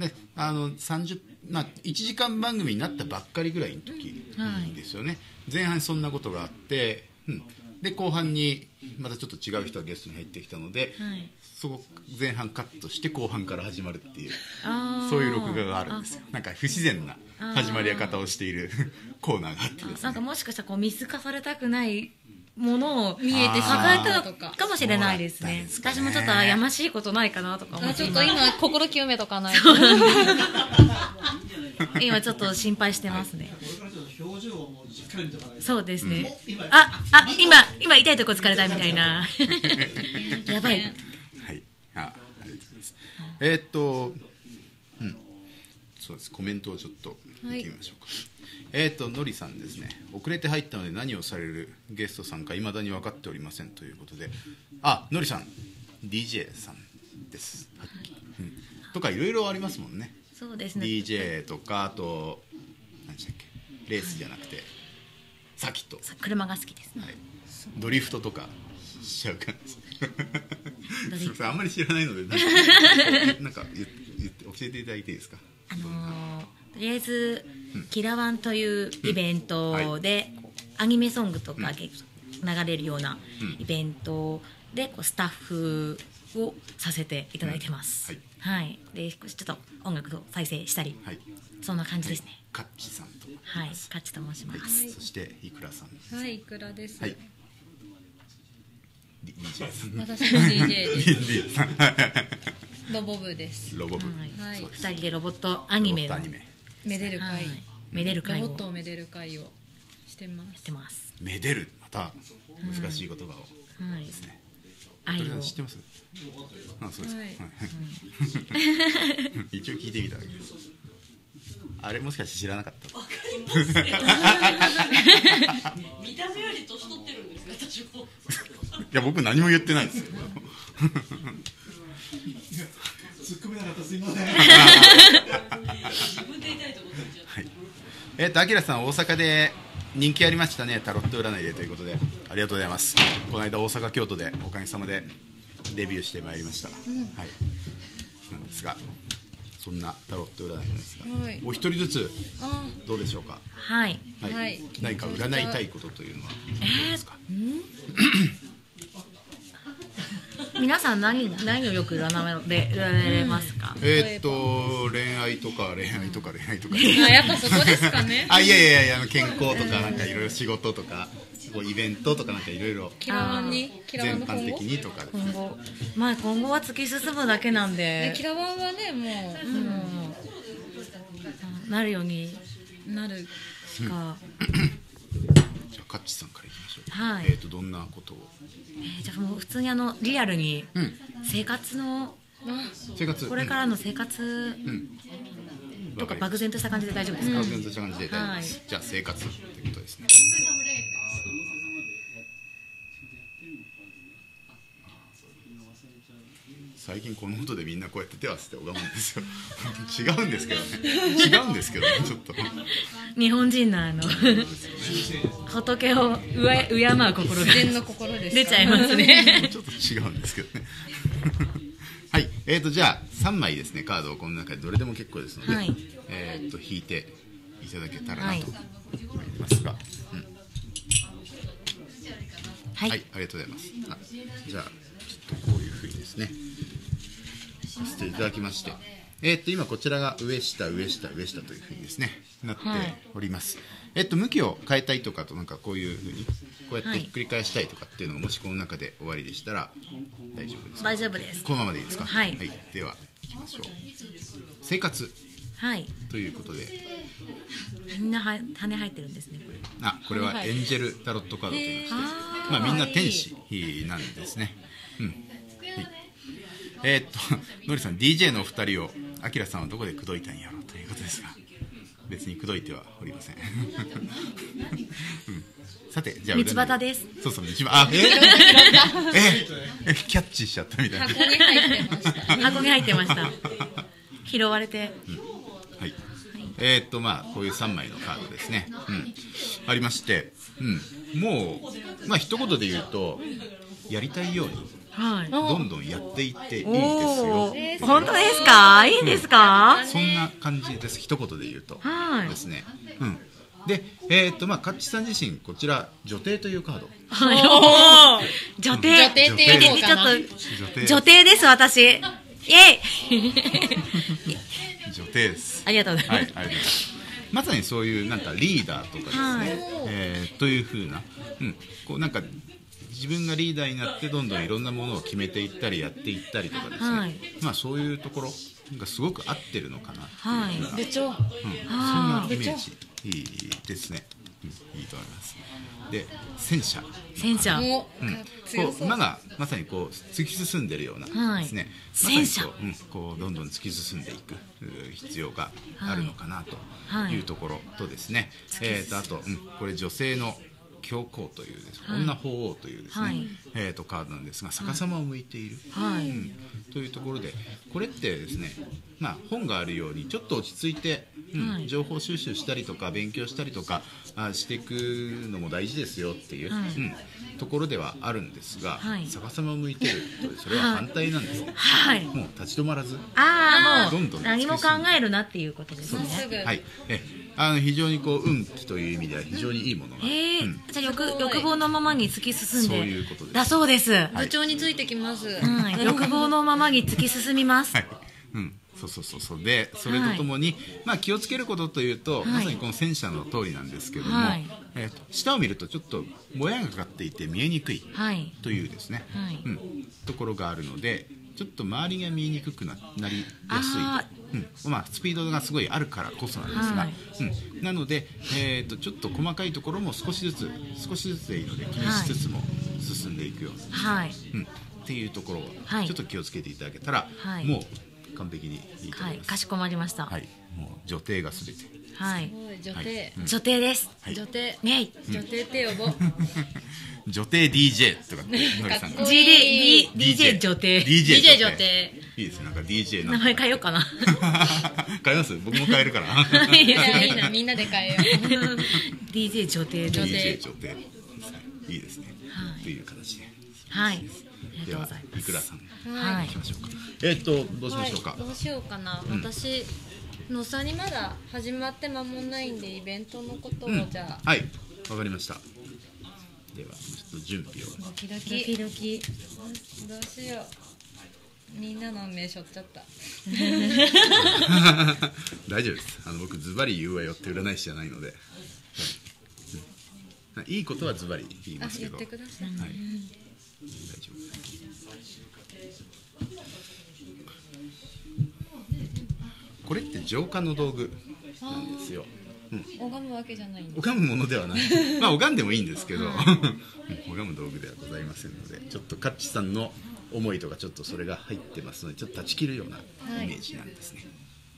1時間番組になったばっかりぐらいの時ですよね、前半そんなことがあって、で後半にまたちょっと違う人がゲストに入ってきたので、そこ前半カットして後半から始まるっていう、そういう録画があるんですよ。なんか不自然な始まり方をしているコーナーがあってですね、 なんかもしかしたらこう見透かされたくないものを見えてしま抱えったとかたかもしれないですね。私もちょっとやましいことないかなとか思って、 ちょっと今心清めとかないと今ちょっと心配してますね。 これからちょっと表情をもうしっかり見てもらえる。 そうですね。 今今痛いとこ疲れたみたいな。やばい。 はい、ありがとうございます。そうです。コメントをちょっと見てみましょうか。のりさんですね。遅れて入ったので何をされるゲストさんか未だに分かっておりませんということで、のりさん DJ さんです。とかいろいろありますもんね。 そうですね。 DJ とか、あと何でしたっけ、レースじゃなくてサーキット、 車が好きですね。 ドリフトとかしちゃう感じ。すみません、あんまり知らないのでなんか言って教えていただいていいですか。 とりあえずキラワンというイベントで、アニメソングとか流れるようなイベントでスタッフをさせていただいてます。はい。で少しちょっと音楽を再生したり、そんな感じですね。 カッチさんと、 はい、カッチと申します。 そしていくらさん。 はい、いくらです。 はい。DJ さん。 私の DJ です。 DJ さん。 ロボ部です。 ロボ部。 はい。 2人でロボットアニメをめでる会、 めでる会をロボットをめでる会をしてます。 めでる、また難しい言葉をですね。 愛を知ってます？そうです。一応聞いてみただけです。あれもしかして知らなかった？ わかりますよ。見た目より年取ってるんですよ、私も。 いや、僕何も言ってないですよ。 突っ込めなかったすいません。 自分で痛いとこついちゃう。 あきらさん、大阪で人気ありましたね、タロット占いでということで、ありがとうございます。この間大阪京都でおかげさまでデビューしてまいりました。はい。なんですが、そんなタロット占いなんですが、お一人ずつどうでしょうか。 はい。 何か占いたいことというのはどうですか。 皆さん何をよく占われますか。 恋愛とか。 やっぱそこですかね。 いや健康とかなんかいろいろ仕事とか。 こうイベントとかなんかいろいろキラワンにキラワン全般的の今後にとかです今後まあ今後は突き進むだけなんで、 キラワンはねもなるようにうなるしか、 じゃあカッチさんからいきましょう。 はいどんなことを？ じゃあもう普通にリアルにうん生活の生活これからの生活とか漠然とした感じで大丈夫ですか？ 漠然とした感じで大丈夫です。 はいじゃあ生活ってことですね。最近この音でみんなこうやって手を合わせて拝むんですよ。違うんですけどね。違うんですけどね。ちょっと。 日本人の仏を敬う心が自然の心です出ちゃいますね。 ちょっと違うんですけどね。はい。じゃあ3枚ですね。カードをこの中でどれでも結構ですので、 はい引いていただけたらはないと思いますが、 はい、 はい、ありがとうございます。じゃあちょっとこういうふうにですねさせていただきまして、今こちらが上下上下上下というふうにですねなっております。向きを変えたいとかとなんかこういうふうにこうやってひっくり返したいとかっていうのがもしこの中で終わりでしたら大丈夫ですか？ 大丈夫です。 このままでいいですか？ はいでは行きましょう。生活はい、 ということで、 みんな羽入ってるんですねこれ。 これはエンジェルタロットカードといいまして、まあみんな天使なんですね。はい。のりさん DJ のお二人をあきらさんはどこで口説いたんやろうということですが、別に口説いてはおりません。さてじゃあ道端です。 そうそう道端キャッチしちゃったみたいな。 箱に入ってました箱に入ってました。拾われて、 はい。まあこういう3枚のカードですね。ありまして、もうまあ一言で言うとやりたいようにはい、 どんどんやっていっていいですよ。 本当ですか？いいですか？ そんな感じです。一言で言うとはいですね。で、まあカッチさん自身こちら女帝というカード。 女帝女帝っていうのかな。 女帝です私。イエイ。 女帝です。 ありがとうございます。 はい、ありがとうございます。まさにそういうなんかリーダーとかですね、という風な、こうなんか自分がリーダーになってどんどんいろんなものを決めていったりやっていったりとかですね、まあそういうところがすごく合ってるのかなっていうような、 部長そんなイメージいいですね。いいと思います。で戦車もこう馬がまさにこう突き進んでるようなですね、 戦車こうどんどん突き進んでいく必要があるのかなというところとですね、あと、これ女性の教皇というです、女法王というですね、カードなんですが逆さまを向いている、というところでこれってですね、まあ、本があるようにちょっと落ち着いて、情報収集したりとか勉強したりとかしていくのも大事ですよっていう、ところではあるんですが、逆さまを向いてるとそれは反対なんですね。もう立ち止まらずもうどんどん何も考えるなっていうことですね。 はい、非常にこう運気という意味では非常にいいものが、 じゃあ欲望のままに突き進んでそういうことです。 だそうです。 部長についてきます。 欲望のままに突き進みます。 そうでそれとともに、まあ、気をつけることというと、まさにこの戦車の通りなんですけども、下を見るとちょっともやがかかっていて見えにくいというですね、ところがあるのでちょっと周りが見えにくくなりやすい、まあ、スピードがすごいあるからこそなんですが、なので、ちょっと細かいところも少しずつでいいので気にしつつも進んでいくような、っていうところをちょっと気をつけていただけたら、もう完璧にいいと思います。 かしこまりました。 もう女帝がすべて。 女帝です。 女帝女帝って呼ぼう。 女帝 DJ とかってのりさんが DJ 女帝 DJ 女帝いいですね。なんか DJ の名前変えようかな。 変えます？僕も変えるからいいなみんなで変えよう。 DJ 女帝 DJ 女帝いいですね。という形で。ではいくらさん行きましょうか。どうしましょうか。 どうしようかな。私のさにまだ始まって間もないんでイベントのことをじゃあ。 はい、わかりました。ではちょっと準備を。 ドキドキ。どうしよう。みんなの名しょっちゃった。 大丈夫です。僕ズバリ言うわよって占い師じゃないので。 いいことはズバリ言いますけ言っど、 てください。 はい、大丈夫。これって浄化の道具なんですよ。 拝むわけじゃないんです。 拝むものではない。まあ拝んでもいいんですけど、拝む道具ではございませんので、ちょっとカッチさんの思いとかちょっとそれが入ってますので、ちょっと断ち切るようなイメージなんですね。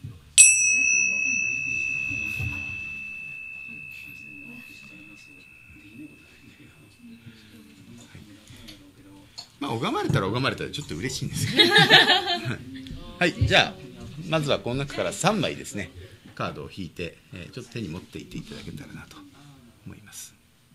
まあ拝まれたら拝まれたらちょっと嬉しいんですよ。はい、じゃあまずはこの中から3枚ですね、カードを引いて、ちょっと手に持っていっていただけたらなと思います。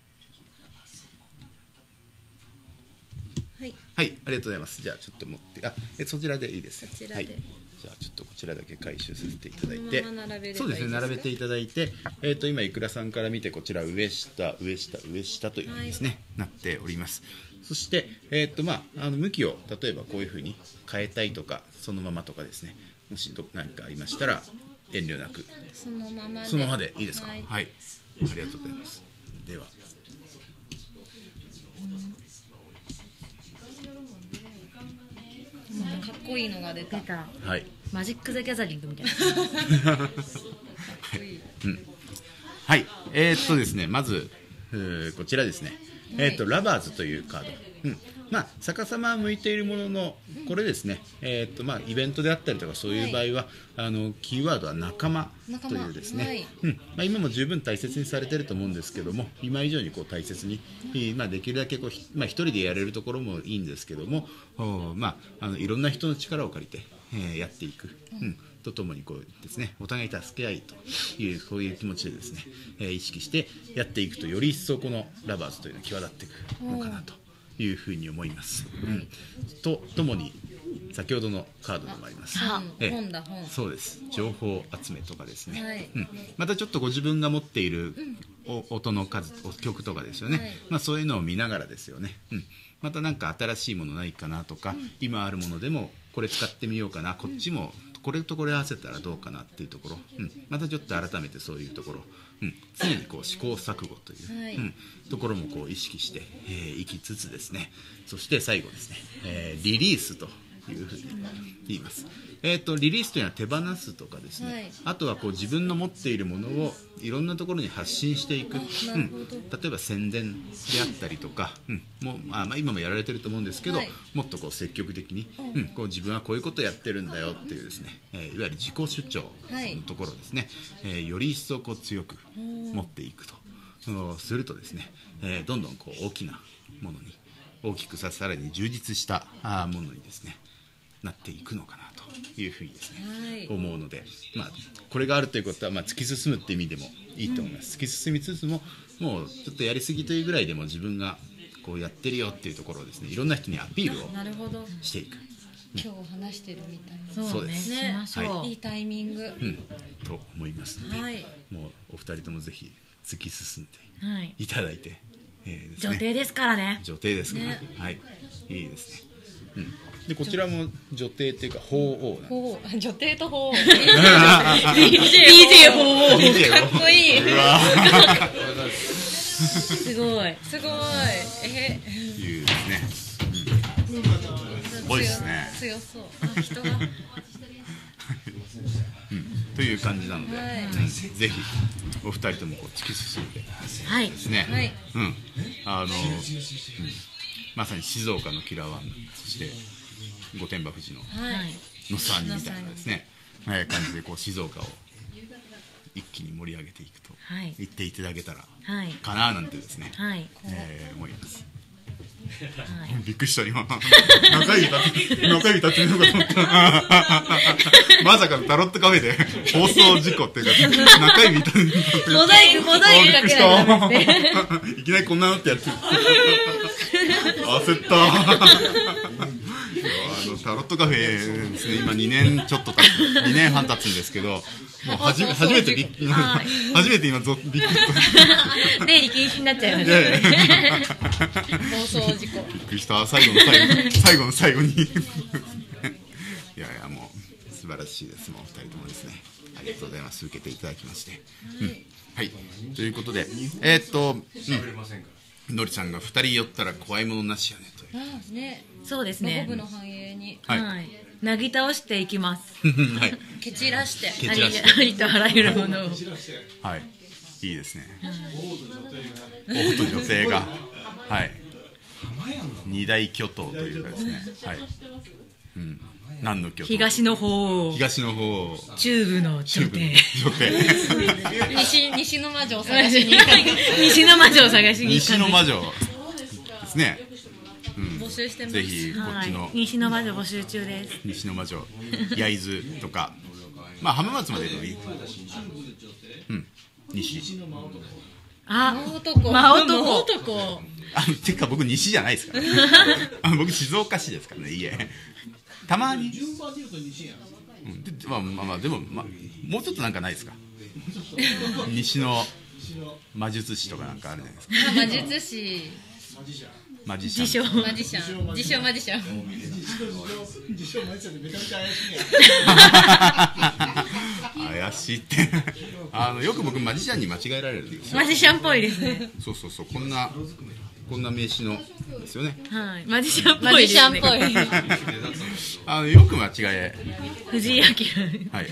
はい。 はい、ありがとうございます。じゃあちょっと持ってそちらでいいですよ。 こちらではい、じゃあちょっとこちらだけ回収させていただいて、 このまま並べればいいですか？ そうですね、並べていただいて、今いくらさんから見てこちら上下というふうにですね、なっております。そして、向きを例えばこういうふうに変えたいとかそのままとかですね、もし何かありましたら遠慮なくそのままで。 そのままでいいですか。 はい。 はい、ありがとうございます。ではかっこいいのが出た。 出たはい、 マジック・ザ・ギャザリングみたいな。 はい、ですね、まずこちらですね、ラバーズというカード、逆さまは向いているものの、これですね、イベントであったりとかそういう場合は、キーワードは仲間というですね、今も十分大切にされていると思うんですけども、今以上にこう大切に、できるだけこう、一人でやれるところもいいんですけども、いろんな人の力を借りて、やっていく。とともにこうですね、お互い助け合いというこういう気持ちでですね、意識してやっていくと、より一層このラバーズというのは際立っていくのかなというふうに思います。ともに先ほどのカードでもあります。 本だ本。 そうです。情報集めとかですね。 はい。 またちょっとご自分が持っている音の数、曲とかですよね。そういうのを見ながらですよね。また何か新しいものないかなとか、今あるものでもこれ使ってみようかな、こっちもこれとこれ合わせたらどうかなっていうところ、またちょっと改めてそういうところ、常にこう試行錯誤という、ところもこう意識していきつつですね、そして最後ですね、リリースというふうに言います。リリースというのは手放すとかですね、あとはこう自分の持っているものをいろんなところに発信していく、例えば宣伝であったりとか、今もやられてると思うんですけど、もっとこう積極的に、こう自分はこういうことをやってるんだよっていうですね、いわゆる自己主張のところですね、より一層こう強く持っていくとするとですね、どんどんこう大きなものに大きくさらに充実したものにですねなっていくのかなというふうにですね、思うので、これがあるということは、突き進むっていう意味でもいいと思います。突き進みつつも、もうちょっとやりすぎというぐらいでも自分がこうやってるよっていうところをですね、いろんな人にアピールをしていく。 今日話してるみたいな。 そうですね。しましょう。 いいタイミング。 と思いますので、もうお二人ともぜひ突き進んでいただいて、 女帝ですからね。 女帝ですからね。はい、いいですね。でこちらも女帝っていうか法王なんです。 女帝と法王。 DJ 法王。 かっこいい。 すごい。 すごい。 いうですね。すごいですね。 強そう。人が。 という感じなので、ぜひお二人ともこう突き進んでですね、まさに静岡のキラーワン、そして御殿場富士の野沢にみたいなですね、感じでこう静岡を一気に盛り上げていくと言っていただけたらかななんてですね、思います。びっくりした今中指立ってるのかと思ったまさかのタロットカフェで放送事故っていうか中指立ってモザイクかけないとダメですね。 いきなりこんなのってやってる焦ったタロットカフェですね、今2年ちょっと2年半経つんですけど、もう初めて今びっくり出入り禁止になっちゃいましたね。 放送事故。 びっくりした。最後の最後にいやもう素晴らしいです。もうお二人ともですね、 ありがとうございます。受けていただきまして、はい、ということでのりさんが2人寄ったら怖いものなしやねという。 ね、 そうですロボね。 部の繁栄にはい。なぎ倒していきます。 はい、 蹴散らして蹴散らしてありとあらゆるものを。 はい、いいですね。王と女性が、はい、二大巨頭というかですね、はい、何の巨頭？ 東の方。 東の方。 中部の女帝。 西の魔女を探しに行く。 西の魔女を探しに行く。 西の魔女ですね。 募集してます。 ぜひこっちの、 はい、西の魔女募集中です。 西の魔女、焼津とか、まあ浜松まででもいい。西。 真男。 てか僕西じゃないですから。僕静岡市ですからね、家。たまに。 順番で言うと西やん。 まあでももうちょっとなんかないですか。西の魔術師とかなんかあるじゃないですか。 魔術師。 マジシャン。 自称マジシャン。自称マジシャン。 自称マジシャンでめちゃめちゃ怪しいやん。 怪しいってよく僕マジシャンに間違えられるんですよ。 マジシャンっぽいですね。 そうこんな名刺のですよね。 はい、マジシャンっぽいですね。 マジシャンっぽい。 よく間違え。 藤井明。 はい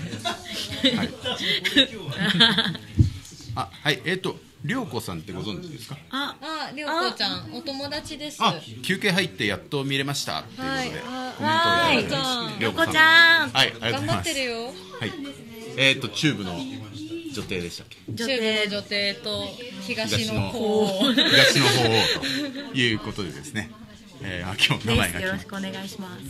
はいりょうこさんってご存知ですか？ りょうこちゃんお友達です。 休憩入ってやっと見れましたっていうことでコメントをいただいて、 りょうこちゃん、 はい、ありがとうございます。 頑張ってるよ。 はい、チューブの女帝でしたっけ？ 中部の女帝と東の方ということでですね、今日名前がよろしくお願いします。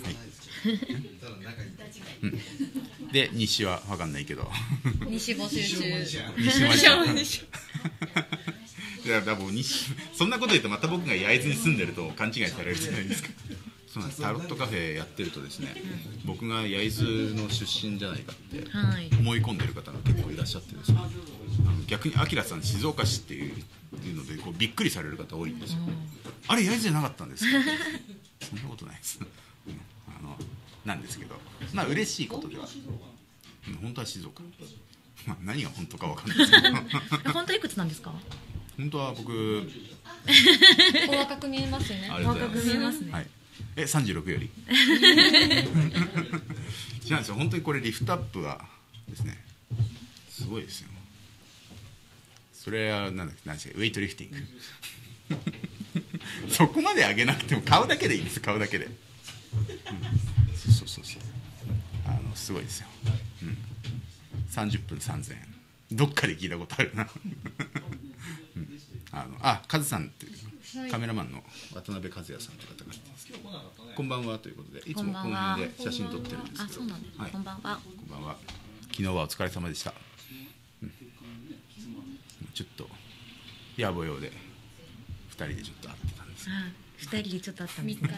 で西は分かんないけど西募集中。 西いやだもうそんなこと言うとまた僕が焼津に住んでると勘違いされるじゃないですか。そうなんです。タロットカフェやってるとですね、僕が焼津の出身じゃないかって思い込んでる方が結構いらっしゃってですね、逆にアキラさん静岡市っていうのでこうびっくりされる方多いんですよ。あれ焼津じゃなかったんですか？そんなことないです。なんですけど、まあ嬉しいことでは、本当は静岡、何が本当か分かんないですけど本当いくつなんですか？ 本当は僕お若く見えますね。 お若く見えますね。 はい、36より違うんですよ。本当にこれリフトアップがですねすごいですよ。それは何でしたっけ？ウェイトリフティングそこまで上げなくても顔だけでいいんです。顔だけで、そうすごいですよ。30分3000円どっかで聞いたことあるなカズさんっていうカメラマンの渡辺和也さんという方がいてですね、こんばんはということでいつもこの辺で写真撮ってるんですけど、 そうなんです。こんばんは。 こんばんは。昨日はお疲れ様でした。ちょっと野暮用で2人でちょっと会ってたんです 2人でちょっと会ったんですね。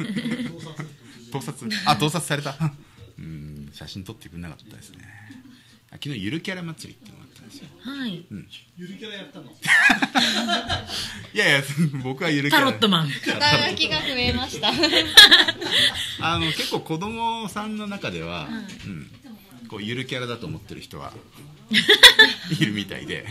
盗撮された写真撮ってくれなかったですね。昨日ゆるキャラ祭りっていうのがあったんですよ。 はい。 ゆるキャラやったの？ いや僕はゆるキャラ。 タロットマン。 肩書きが増えました。 結構子供さんの中では、こうゆるキャラだと思ってる人はいるみたいで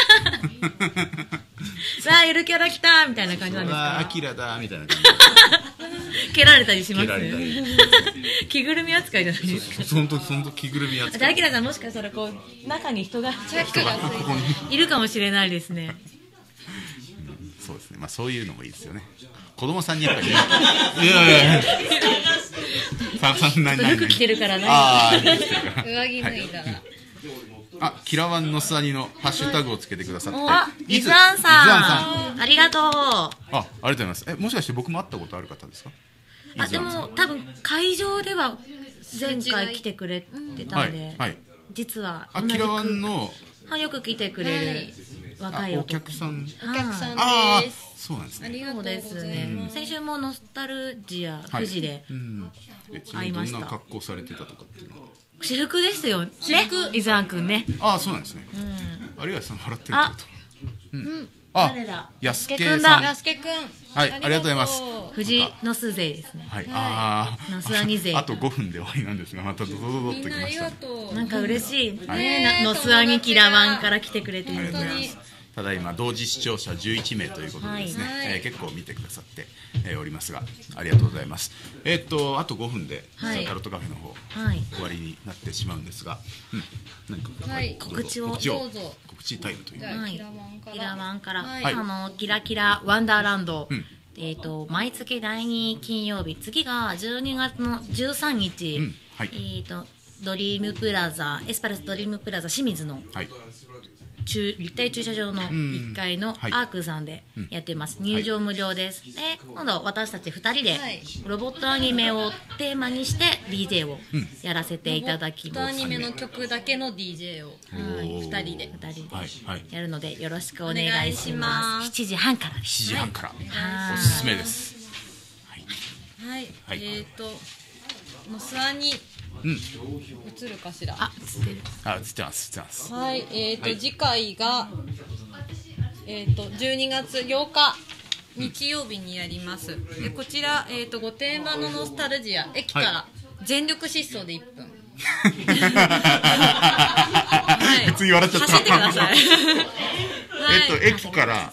さあゆるキャラ来たみたいな感じなんですか？ アキラだみたいな感じで蹴られたりします？ 蹴られたり着ぐるみ扱いじゃないですか？ その着ぐるみ扱い。 アキラさんもしかしたらこう中に人がいるかもしれないですね。 そうですね。まあそういうのもいいですよね。子供さんにやっぱり服着てるからね。 上着脱いだら。 キラワンのすあにのハッシュタグをつけてくださって、 イズアンさんありがとう。 ありがとうございます。もしかして僕も会ったことある方ですか？ でも多分会場では前回来てくれてたんで、実はキラワンのよく来てくれる若いお客さん。 お客さんです。 そうなんですね。 ありがとうございます。 先週もノスタルジア富士で会いました。 どんな格好されてたとかっていうのは？ 私服ですよね。イズアン君ね。 そうなんですね。有吉さん笑ってるってこと。 あ誰だ、 安家助君さん、 だ。 やすけくん、 はいありがとうございます藤の巣勢ですね。 はい、あのすあに勢あと5分で終わりなんですが、またドドドドっみんなありときましたがとう。 なんか嬉しい。 はいね、のすあにキラワンから来てくれてありるがとうございます。ただいま同時視聴者11名ということでですね、 はい結構見てくださって、おりますが、ありがとうございます。あと5分で、 はいタロットカフェの方、 はい終わりになってしまうんですが、何か、 はいどうぞ告知をどうぞ告知タイムというじゃあはいキラワンからキラワンから、 はいキラキラワンダーランド、 うん毎月第2金曜日、次が12月の13日、 うんはいドリームプラザ、エスパルスドリームプラザ清水のはい、 立体駐車場の1階のはいアークさんでやってます。入場無料です。で、今度私たち2人ではいロボットアニメをテーマにして DJ をやらせていただきロボットアます。 ニメの曲だけの DJ をおー 2人で 2人はいはいでやるのでよろしくお願いしお願いしま。 ますす 7時半からです。 7時半から、 はいおすすめです。 はい、 はいのすあにうん、 映るかしら。 あ、つってる。 あ、映ってます、映ってます。 はい、 はい次回が12月8日日曜日にやります。でこちら御殿場のノスタルジア駅から全力疾走で1分。はい普通に笑っちゃった。 走ってください。 駅から、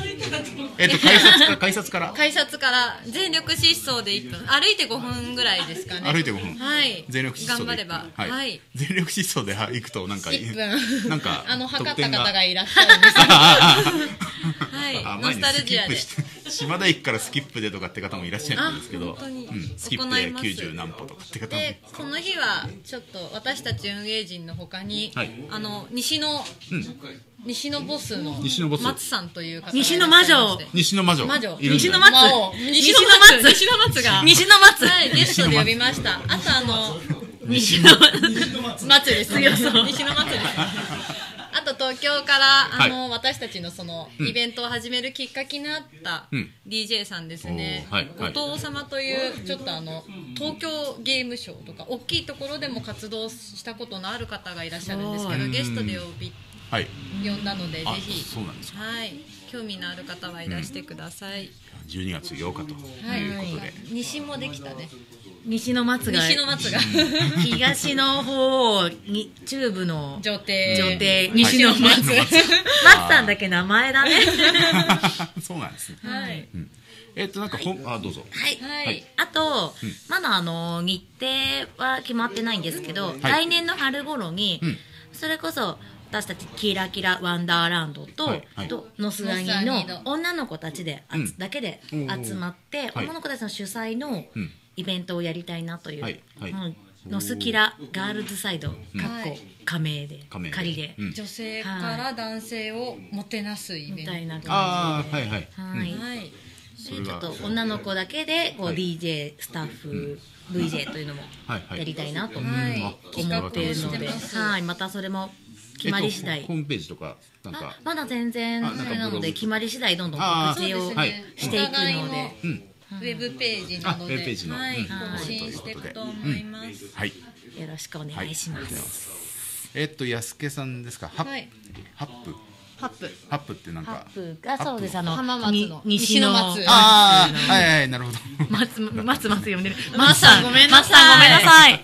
改札から、 改札から全力疾走で1分、歩いて5分ぐらいですかね。 歩いて5分。 はい、 全力疾走で頑張れば、 はいはい、 全力疾走で行くとなんか 1分なんか測った得点が方がいらっしゃるんですけどはい、ノス前にタルジアでスキップして島田駅からスキップでとかって方もいらっしゃるんですけど、 あ本当にスキップで行います 90何歩とかって方も、 でこの日はちょっと私たち運営陣のほかに、 はい西のボスの西のボス松さんという方が西の魔女西の魔女魔女いるんだ西の松魔王西の松西の松が西の松。 はいゲストで呼びました。あと西の松です強そう西の松ですあと東京からはい私たちのそのイベントを始めるきっかけになったうん DJ さんですね、 おーはいはい後藤様というちょっと東京ゲームショーとか大きいところでも活動したことのある方がいらっしゃるんですけど、 うんゲストではい呼んだのでぜあひそうなんですか。 はい興味のある方はいらしてください、 12月8日ということで、 西もできたね西の松が西の松が東の方に中部の女帝西の松、 はい松さんだけ名前だね。 そうなんですね。 はいなんかどうぞ。 はい、 はいあと、まだ日程は決まってないんですけど、来年の春頃に、それこそ私たちキラキラワンダーランドと、 はいはいノスアニの女の子たちでだけでうん集まって、 はい女の子たちの主催のうんイベントをやりたいなという、 はいはいノスキラガールズサイド、かっこ仮名で仮で、 うん女性から男性をもてなすイベントみたいな感ああはいはい。 じで、はいはいそれがちょっと女の子だけでこう、 はい DJ スタッフ、VJ というのもはいはいやりたいなと思はいっているので、 企画をしてますはい、またそれも決まり次第、 ホームページとかなんかまだ全然あなんかそれなのブログで決まり次第どんどんあー告知をそうですはいねしていくので、 お互いのうんウェブページなのであウェブページのはいうん更新していくと思いますはい。 よろしくお願いします。 安家さんですか。ハッはいプハップハップってなんハかップがそうです、 浜松の西の西の松ああはいはいなるほど。 松呼んでる。 松さんごめんなさい松さんごめんなさい。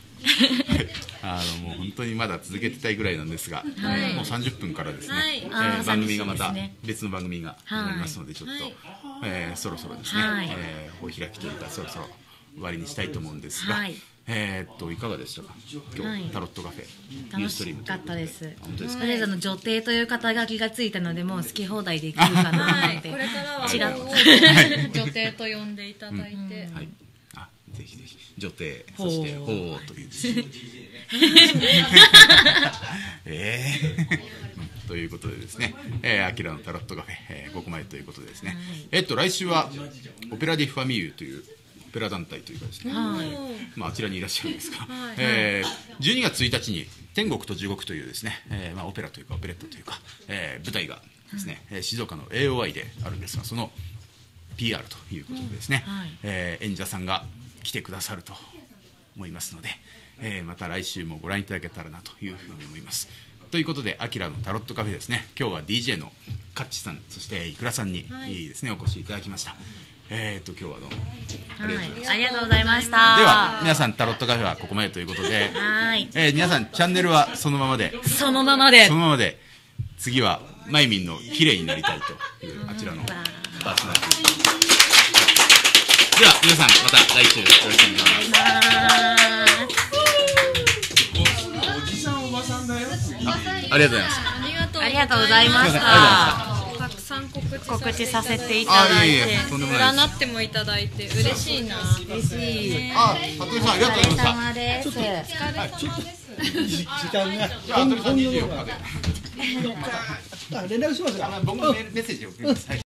もう本当にまだ続けてたいぐらいなんですが、もう30分からですね、 はい番組がまた寂しいですね別の番組が始まりますので、ちょっと、そろそろですね、 はいお開きというかそろそろ終わりにしたいと思うんですが、 はいいかがでしたか今日、 はいタロットカフェユー楽ストリームしかったです。 本当ですか。 とりあえず女帝という肩書きがついたのでもう好き放題できるかなはいって。 これからはちらっと女帝と呼んでいただいてはい、あぜひぜひ女帝そしてほう鳳凰というですねということでですね、アキラのタロットカフェ、ここまでということでですね、来週はオペラディファミーユというオペラ団体というかですね、あちらにいらっしゃるんですが、12月1日に天国と地獄というですね、オペラというかオペレットというか、舞台がですね、静岡の AOI であるんですが、その PR ということでですね、演者さんが来てくださると思いますので、また来週もご覧いただけたらなというふうに思います。ということで、アキラのタロットカフェですね、今日は DJ のカッチさん、そしていくらさんに、いいですね、お越しいただきました。今日はどうもありがとうございます。 ありがとうございました。 では皆さん、タロットカフェはここまでということで、皆さんチャンネルはそのままで、 そのままで次はマイミンの綺麗になりたいというあちらのパーソナリティでは皆さん、また来週よろしくお願いします。 おじさんおばさんだよ。 ありがとうございます。 ありがとうございました。 たくさん告知させていただいて、 占ってもいただいて嬉しいな。 嬉しい。 服部さん、ありがとうございました。 ちょっと時間が服部さん24日で連絡しますから。 僕のメッセージを送ります。